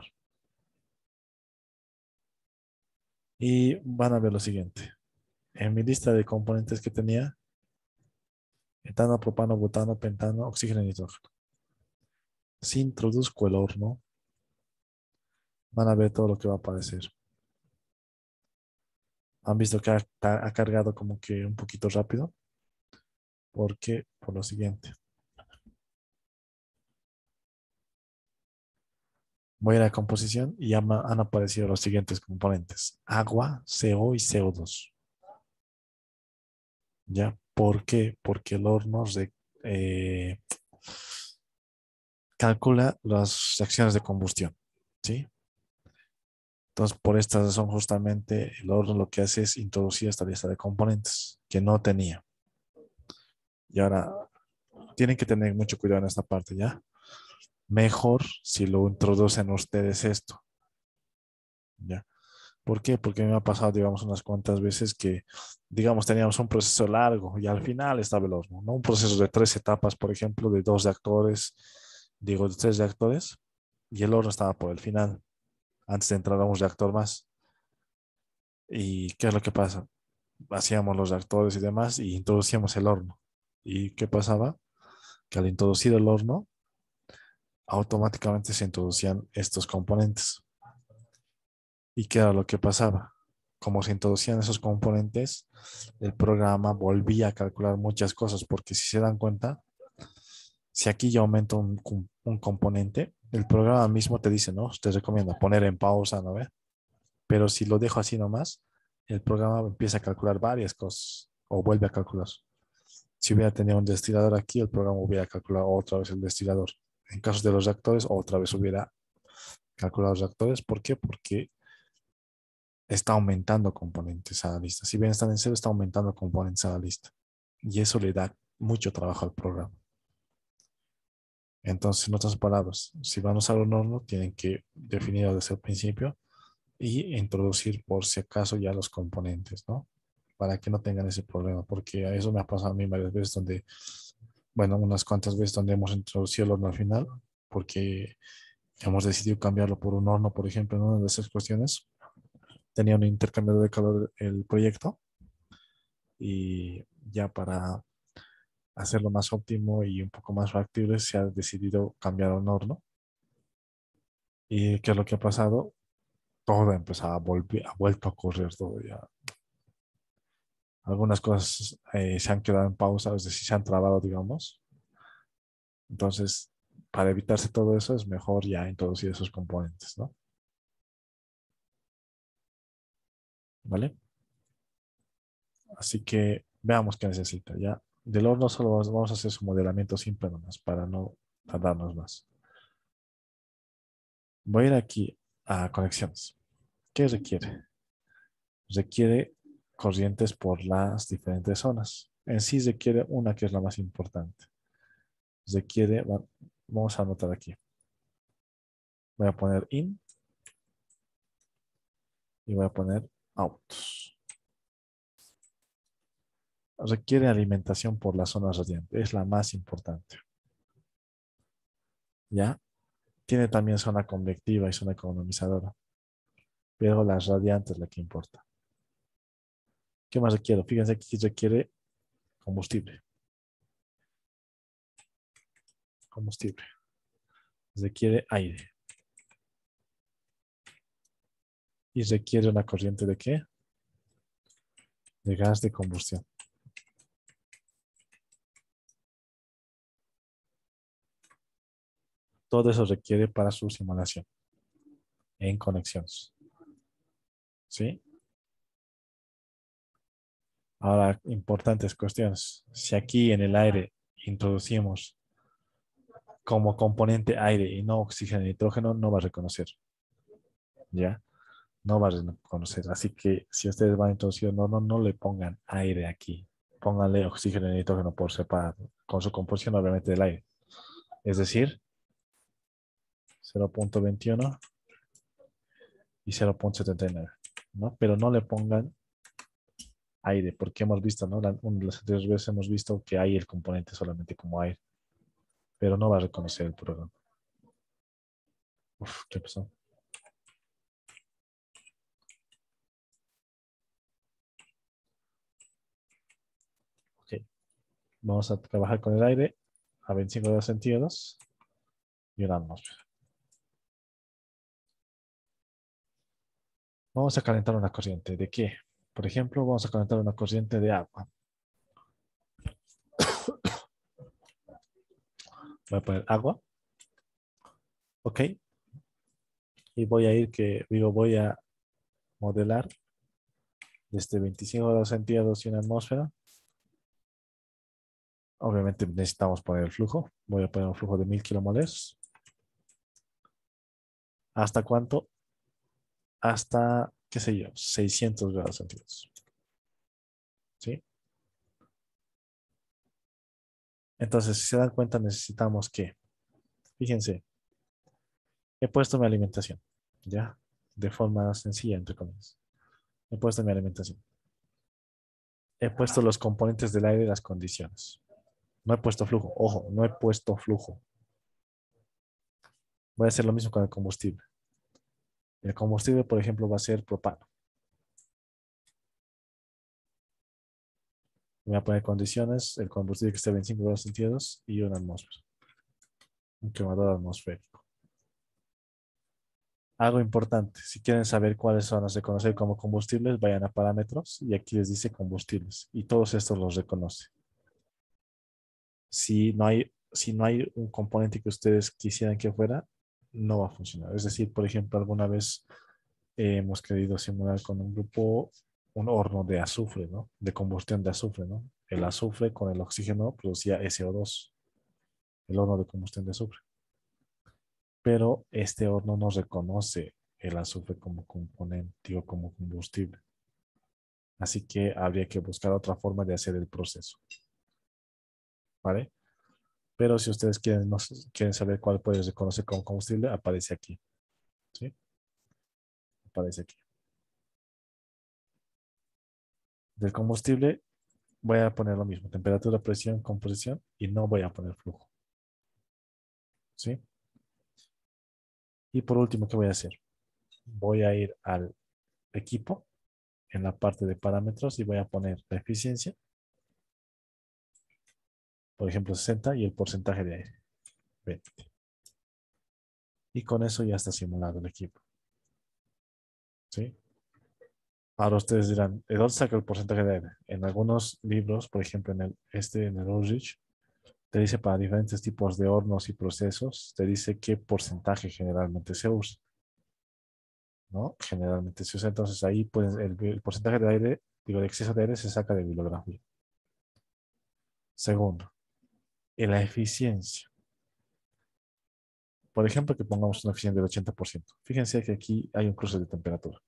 Y van a ver lo siguiente. En mi lista de componentes que tenía, etano, propano, butano, pentano, oxígeno y nitrógeno. Si introduzco el horno, van a ver todo lo que va a aparecer. Han visto que ha cargado como que un poquito rápido. ¿Por qué? Por lo siguiente. Voy a la composición y ya han aparecido los siguientes componentes. Agua, CO y CO2. ¿Ya? ¿Por qué? Porque el horno eh, calcula las reacciones de combustión. ¿Sí? Entonces, por esta razón, justamente el horno lo que hace es introducir esta lista de componentes que no tenía. Y ahora tienen que tener mucho cuidado en esta parte, ¿ya? Mejor si lo introducen ustedes esto, ¿ya? ¿Por qué? Porque me ha pasado, digamos, unas cuantas veces que, digamos, teníamos un proceso largo y al final estaba el horno, ¿no? Un proceso de 3 etapas, por ejemplo, de 2 reactores, digo, de 3 reactores, y el horno estaba por el final, antes de entrar a un reactor más. ¿Y qué es lo que pasa? Hacíamos los reactores y demás y introducíamos el horno. ¿Y qué pasaba? Que al introducir el horno, automáticamente se introducían estos componentes. ¿Y qué era lo que pasaba? Como se introducían esos componentes, el programa volvía a calcular muchas cosas, porque si se dan cuenta, si aquí yo aumento un componente, el programa mismo te dice, ¿no? Te recomienda poner en pausa, ¿no ve? Pero si lo dejo así nomás, el programa empieza a calcular varias cosas o vuelve a calcular. Si hubiera tenido un destilador aquí, el programa hubiera calculado otra vez el destilador. En caso de los reactores, otra vez hubiera calculado los reactores. ¿Por qué? Porque está aumentando componentes a la lista. Si bien están en cero, está aumentando componentes a la lista. Y eso le da mucho trabajo al programa. Entonces, en otras palabras, si van a usar un horno, tienen que definirlo desde el principio y introducir por si acaso ya los componentes, ¿no? Para que no tengan ese problema, porque a eso me ha pasado a mí varias veces donde, bueno, unas cuantas veces donde hemos introducido el horno al final, porque hemos decidido cambiarlo por un horno, por ejemplo, en una de esas cuestiones. Tenía un intercambiador de calor el proyecto y ya para hacerlo más óptimo y un poco más factible se ha decidido cambiar a un horno. ¿Y qué es lo que ha pasado? Todo ha empezado a volver, ha vuelto a correr todo ya. Algunas cosas se han quedado en pausa, es decir, se han trabado, digamos. Entonces, para evitarse todo eso, es mejor ya introducir esos componentes, ¿no? ¿Vale? Así que veamos qué necesita. Ya del horno solo vamos a hacer su modelamiento simple nomás para no tardarnos más. Voy a ir aquí a conexiones. ¿Qué requiere? Requiere corrientes por las diferentes zonas. En sí requiere una que es la más importante. Requiere, vamos a anotar aquí. Voy a poner in y voy a poner out. Requiere alimentación por la zona radiante. Es la más importante. ¿Ya? Tiene también zona convectiva y zona economizadora. Pero la radiante es la que importa. ¿Qué más requiere? Fíjense que requiere combustible. Combustible. Requiere aire. Y requiere una corriente de ¿qué? De gas de combustión. Todo eso requiere para su simulación en conexiones. ¿Sí? Ahora, importantes cuestiones. Si aquí en el aire introducimos como componente aire y no oxígeno y nitrógeno, no va a reconocer. ¿Ya? No va a reconocer. Así que si ustedes van a introducir, no le pongan aire aquí. Pónganle oxígeno y nitrógeno por separado, con su composición obviamente del aire. Es decir, 0.21 y 0.79, ¿no? Pero no le pongan aire, porque hemos visto, ¿no? Las anteriores veces hemos visto que hay el componente solamente como aire, pero no va a reconocer el programa. Uf, ¿qué pasó? Ok, vamos a trabajar con el aire a 25 grados centígrados y una atmósfera. Vamos a calentar una corriente. ¿De qué? Por ejemplo, vamos a calentar una corriente de agua. Voy a poner agua, ok, y voy a modelar desde 25 grados centígrados y una atmósfera. Obviamente necesitamos poner el flujo. Voy a poner un flujo de 1000 kilomoles. ¿Hasta cuánto? Hasta, qué sé yo, 600 grados centígrados. ¿Sí? Entonces, si se dan cuenta, necesitamos que, fíjense, he puesto mi alimentación, ¿ya? De forma sencilla, entre comillas. He puesto mi alimentación. He puesto los componentes del aire y las condiciones. No he puesto flujo. Ojo, no he puesto flujo. Voy a hacer lo mismo con el combustible. El combustible, por ejemplo, va a ser propano. Voy a poner condiciones, el combustible que esté a 25 grados centígrados y una atmósfera. Un quemador atmosférico. Algo importante, si quieren saber cuáles son los reconocer como combustibles, vayan a parámetros y aquí les dice combustibles y todos estos los reconoce. Si no hay un componente que ustedes quisieran que fuera, no va a funcionar. Es decir, por ejemplo, alguna vez hemos querido simular con un grupo un horno de azufre, ¿no? De combustión de azufre, ¿no? El azufre con el oxígeno producía SO2, el horno de combustión de azufre. Pero este horno no reconoce el azufre como componente o como combustible. Así que habría que buscar otra forma de hacer el proceso. ¿Vale? Pero si ustedes quieren, no, quieren saber cuál puede reconocer como combustible, aparece aquí. ¿Sí? Aparece aquí. Del combustible voy a poner lo mismo. Temperatura, presión, composición y no voy a poner flujo. ¿Sí? Y por último, ¿qué voy a hacer? Voy a ir al equipo en la parte de parámetros y voy a poner la eficiencia, por ejemplo 60 y el porcentaje de aire, 20. Y con eso ya está simulado el equipo. ¿Sí? Ahora ustedes dirán, ¿de dónde saca el porcentaje de aire? En algunos libros, por ejemplo en el Ulrich, te dice para diferentes tipos de hornos y procesos, te dice qué porcentaje generalmente se usa, ¿no? Generalmente se usa, entonces ahí pues el porcentaje de aire, digo, de exceso de aire se saca de bibliografía. Segundo, en la eficiencia. Por ejemplo, que pongamos una eficiencia del 80%. Fíjense que aquí hay un cruce de temperatura.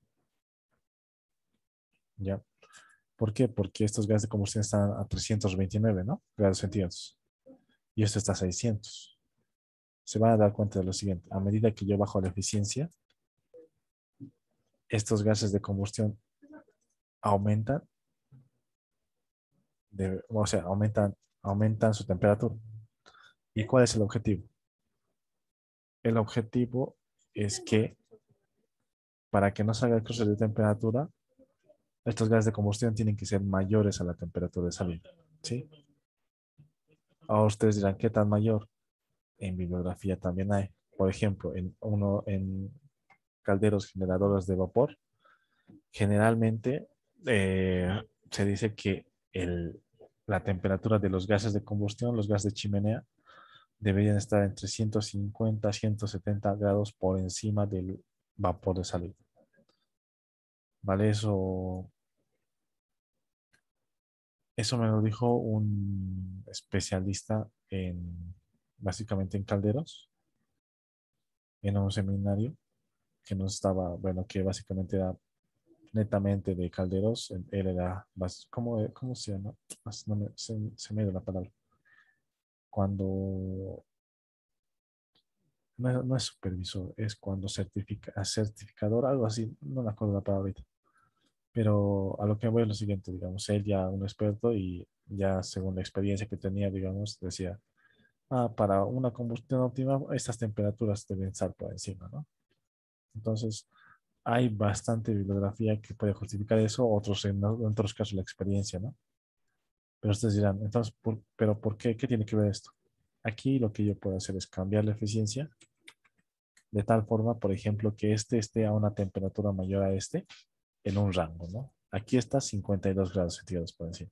¿Ya? ¿Por qué? Porque estos gases de combustión están a 329, ¿no? Grados centígrados. Y esto está a 600. Se van a dar cuenta de lo siguiente. A medida que yo bajo la eficiencia, estos gases de combustión aumentan, o sea, aumentan su temperatura. ¿Y cuál es el objetivo? El objetivo es que para que no salga el cruce de temperatura, estos gases de combustión tienen que ser mayores a la temperatura de salida. ¿Sí? Ahora ustedes dirán, ¿qué tan mayor? En bibliografía también hay. Por ejemplo, en calderos generadores de vapor, generalmente se dice que la temperatura de los gases de combustión, los gases de chimenea, deberían estar entre 150 y 170 grados por encima del vapor de salida. ¿Vale? Eso me lo dijo un especialista en básicamente en calderos, en un seminario que no estaba, bueno, que básicamente era netamente de calderos. Él era, ¿cómo se llama? No se me dio la palabra. Cuando no es supervisor, es cuando certificador, algo así, no me acuerdo la palabra ahorita. Pero a lo que voy es lo siguiente, digamos, él ya un experto y ya según la experiencia que tenía, digamos, decía, para una combustión óptima, estas temperaturas deben estar por encima, ¿no? Entonces, hay bastante bibliografía que puede justificar eso, otros en otros casos la experiencia, ¿no? Pero ustedes dirán, entonces, ¿pero por qué? ¿Qué tiene que ver esto? Aquí lo que yo puedo hacer es cambiar la eficiencia de tal forma, por ejemplo, que este esté a una temperatura mayor a este en un rango, ¿no? Aquí está 52 grados centígrados por encima.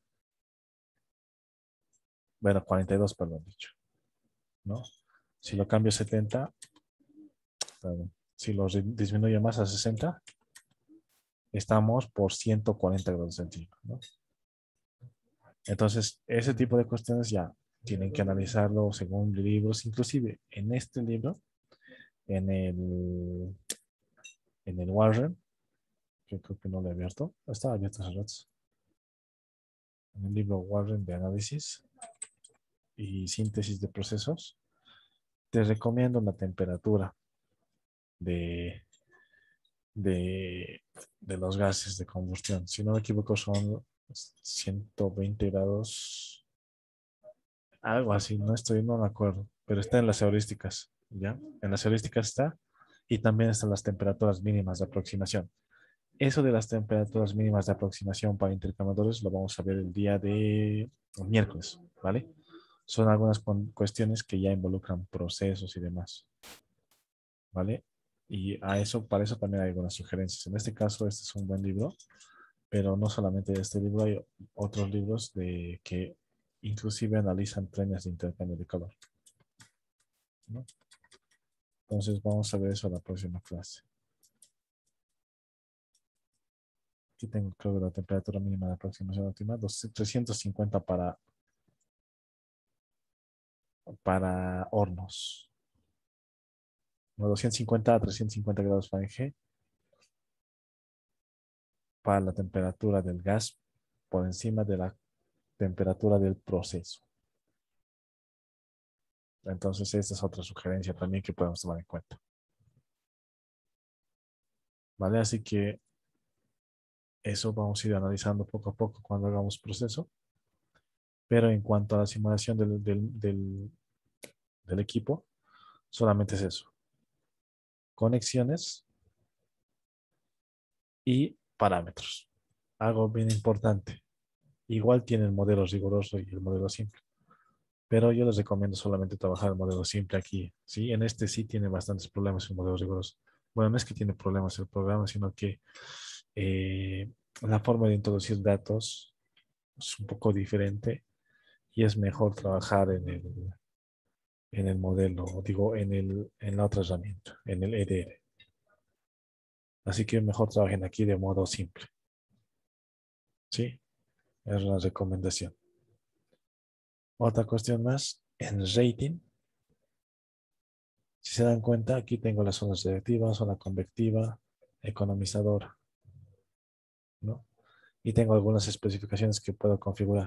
Bueno, 42, perdón, dicho, ¿no? Si lo cambio a 70, perdón, si lo disminuyo más a 60, estamos por 140 grados centígrados, ¿no? Entonces, ese tipo de cuestiones ya tienen que analizarlo según libros, inclusive en este libro, en el, en el Warren, que creo que no lo he abierto, estaba abierto hace rato, en el libro Warren de análisis y síntesis de procesos, te recomiendo la temperatura de, de, de los gases de combustión. Si no me equivoco, son 120 grados, algo así, no me acuerdo, pero está en las heurísticas, ¿ya? En las heurísticas está, y también están las temperaturas mínimas de aproximación. Eso de las temperaturas mínimas de aproximación para intercambiadores lo vamos a ver el día de miércoles, ¿vale? Son algunas cuestiones que ya involucran procesos y demás, ¿vale? Y para eso también hay algunas sugerencias. En este caso, este es un buen libro, pero no solamente de este libro, hay otros libros que inclusive analizan trenes de intercambio de calor, ¿no? Entonces vamos a ver eso en la próxima clase. Aquí tengo, creo, la temperatura mínima de aproximación óptima, 350 para hornos, ¿no? 250 a 350 grados Fahrenheit para la temperatura del gas por encima de la temperatura del proceso. Entonces, esta es otra sugerencia también que podemos tomar en cuenta. ¿Vale? Así que eso vamos a ir analizando poco a poco cuando hagamos proceso. Pero en cuanto a la simulación del equipo, solamente es eso. Conexiones y parámetros. Algo bien importante. Igual tiene el modelo riguroso y el modelo simple. Pero yo les recomiendo solamente trabajar el modelo simple aquí. ¿Sí? En este sí tiene bastantes problemas el modelo riguroso. Bueno, no es que tiene problemas el programa, sino que eh, la forma de introducir datos es un poco diferente y es mejor trabajar en el modelo, digo, en la otra herramienta, en el EDR. Así que mejor trabajen aquí de modo simple. ¿Sí? Es una recomendación. Otra cuestión más, en rating, si se dan cuenta, aquí tengo las zonas reactivas, zona convectiva, economizadora, ¿no? Y tengo algunas especificaciones que puedo configurar.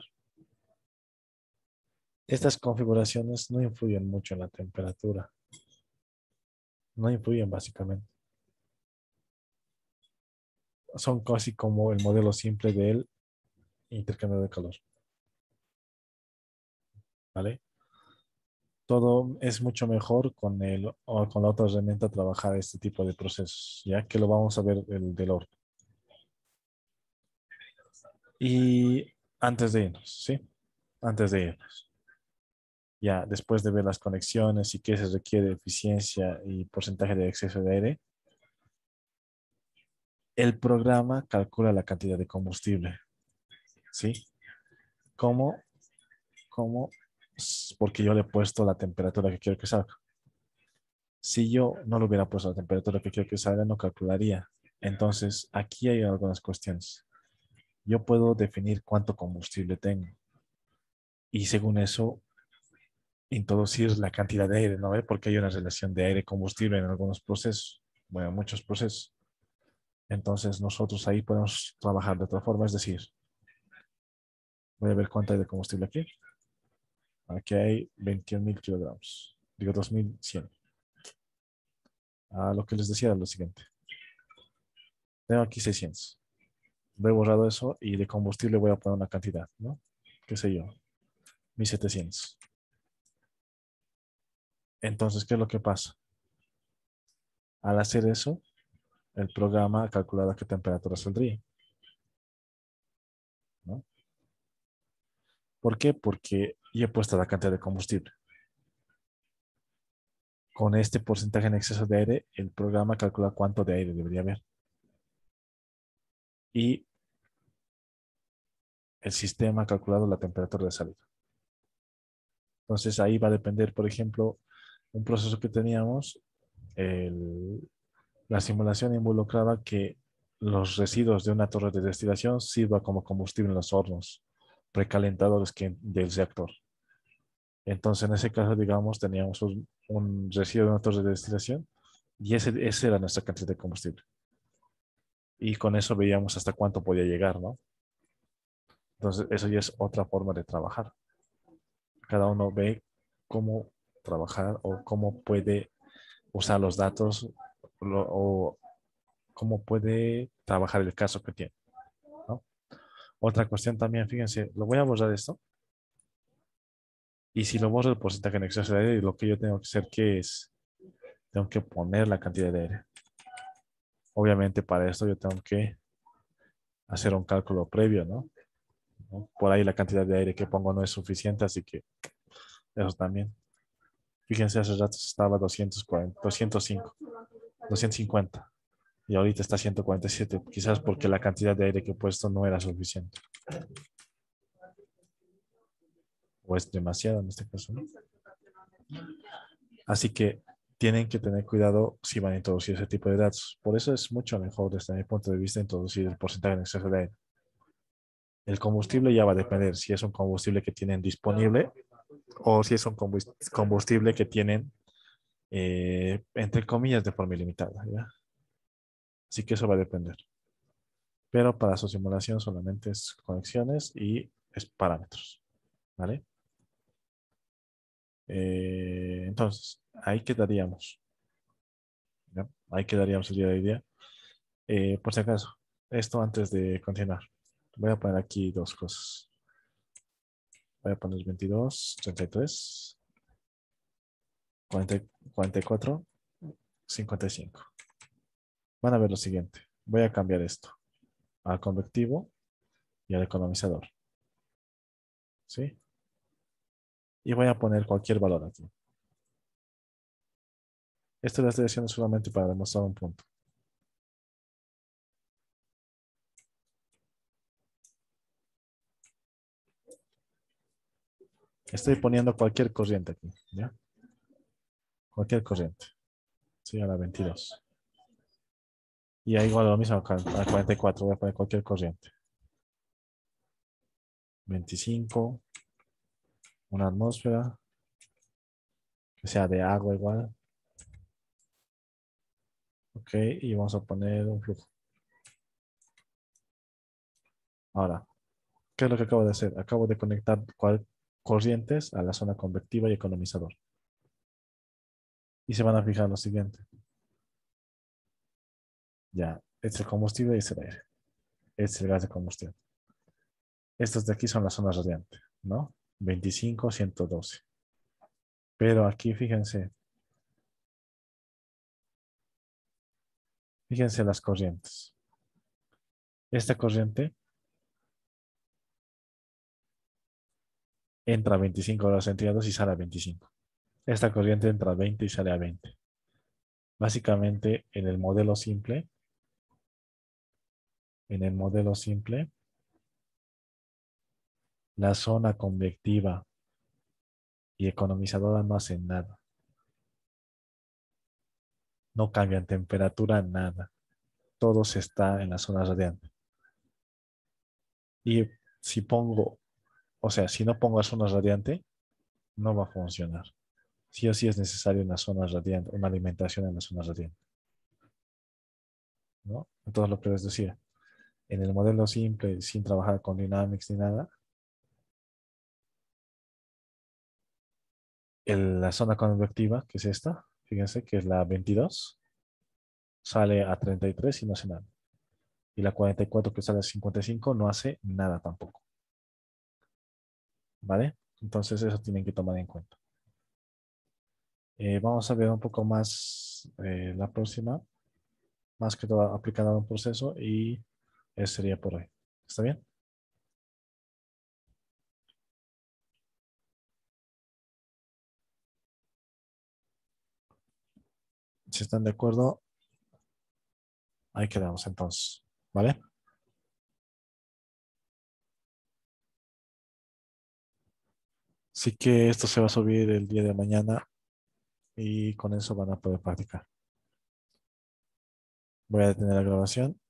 Estas configuraciones no influyen mucho en la temperatura. No influyen básicamente. Son casi como el modelo simple del intercambio de calor. ¿Vale? Todo es mucho mejor con la otra herramienta trabajar este tipo de procesos, ya que lo vamos a ver el del horno. Y antes de irnos, ¿sí? Antes de irnos. Ya después de ver las conexiones y qué se requiere de eficiencia y porcentaje de exceso de aire, el programa calcula la cantidad de combustible, ¿sí? ¿Cómo? ¿Cómo? Porque yo le he puesto la temperatura que quiero que salga. Si yo no le hubiera puesto la temperatura que quiero que salga, no calcularía. Entonces, aquí hay algunas cuestiones. Yo puedo definir cuánto combustible tengo y según eso introducir la cantidad de aire, ¿no ve? Porque hay una relación de aire-combustible en algunos procesos, bueno, muchos procesos. Entonces nosotros ahí podemos trabajar de otra forma, es decir, voy a ver cuánto hay de combustible aquí. Aquí hay 21.000 kilogramos, digo 2.100. Lo que les decía es lo siguiente. Tengo aquí 600. He borrado eso y de combustible voy a poner una cantidad, ¿no? ¿Qué sé yo? 1.700. Entonces, ¿qué es lo que pasa? Al hacer eso, el programa ha calculado a qué temperatura saldría, ¿no? ¿Por qué? Porque ya he puesto la cantidad de combustible. Con este porcentaje en exceso de aire, el programa calcula cuánto de aire debería haber. Y el sistema ha calculado la temperatura de salida. Entonces ahí va a depender, por ejemplo, un proceso que teníamos, la simulación involucraba que los residuos de una torre de destilación sirva como combustible en los hornos precalentadores del reactor. Entonces, en ese caso, digamos, teníamos un residuo de una torre de destilación y ese era nuestra cantidad de combustible. Y con eso veíamos hasta cuánto podía llegar, ¿no? Entonces, eso ya es otra forma de trabajar. Cada uno ve cómo trabajar o cómo puede usar los datos o cómo puede trabajar el caso que tiene, ¿no? Otra cuestión también, fíjense, lo voy a borrar esto. Y si lo borro el porcentaje en exceso de aire, lo que yo tengo que hacer que es, tengo que poner la cantidad de aire. Obviamente para esto yo tengo que hacer un cálculo previo, ¿no? Por ahí la cantidad de aire que pongo no es suficiente, así que eso también. Fíjense, hace rato estaba 240, 205, 250 y ahorita está 147, quizás porque la cantidad de aire que he puesto no era suficiente. O es demasiado en este caso, ¿no? Así que tienen que tener cuidado si van a introducir ese tipo de datos. Por eso es mucho mejor desde mi punto de vista introducir el porcentaje en exceso de aire. El combustible ya va a depender si es un combustible que tienen disponible o si es un combustible que tienen, entre comillas, de forma ilimitada, ¿ya? Así que eso va a depender. Pero para su simulación solamente es conexiones y es parámetros, ¿vale? Entonces, ahí quedaríamos, ¿ya? Ahí quedaríamos el día de hoy día. Por si acaso, esto antes de continuar, voy a poner aquí dos cosas. Voy a poner 22, 33, 40, 44, 55. Van a ver lo siguiente. Voy a cambiar esto al convectivo y al economizador. ¿Sí? Y voy a poner cualquier valor aquí. Esto lo estoy haciendo solamente para demostrar un punto. Estoy poniendo cualquier corriente aquí, ¿ya? Cualquier corriente. Sí, a la 22. Y ahí igual lo mismo a 44. Voy a poner cualquier corriente. 25. Una atmósfera. Que sea de agua igual. Ok, y vamos a poner un flujo. Ahora, ¿qué es lo que acabo de hacer? Acabo de conectar corrientes a la zona convectiva y economizador. Y se van a fijar lo siguiente. Ya, este es el combustible y este es el aire. Este es el gas de combustión. Estos de aquí son las zonas radiantes, ¿no? 25, 112. Pero aquí fíjense las corrientes. Esta corriente entra a 25 grados centígrados y sale a 25. Esta corriente entra a 20 y sale a 20. Básicamente, en el modelo simple, la zona convectiva y economizadora no hacen nada. No cambian temperatura, nada. Todo se está en la zona radiante. Y si pongo, o sea, si no pongo a zona radiante, no va a funcionar. Sí o sí es necesario una zona radiante, una alimentación en la zona radiante, ¿no? Entonces lo que les decía, en el modelo simple, sin trabajar con dynamics ni nada, la zona convectiva, que es esta, fíjense que es la 22, sale a 33 y no hace nada. Y la 44 que sale a 55 no hace nada tampoco. ¿Vale? Entonces eso tienen que tomar en cuenta. Vamos a ver un poco más la próxima, más que todo aplicada a un proceso y eso sería por hoy. ¿Está bien? Si están de acuerdo, ahí quedamos entonces. ¿Vale? Así que esto se va a subir el día de mañana y con eso van a poder practicar. Voy a detener la grabación.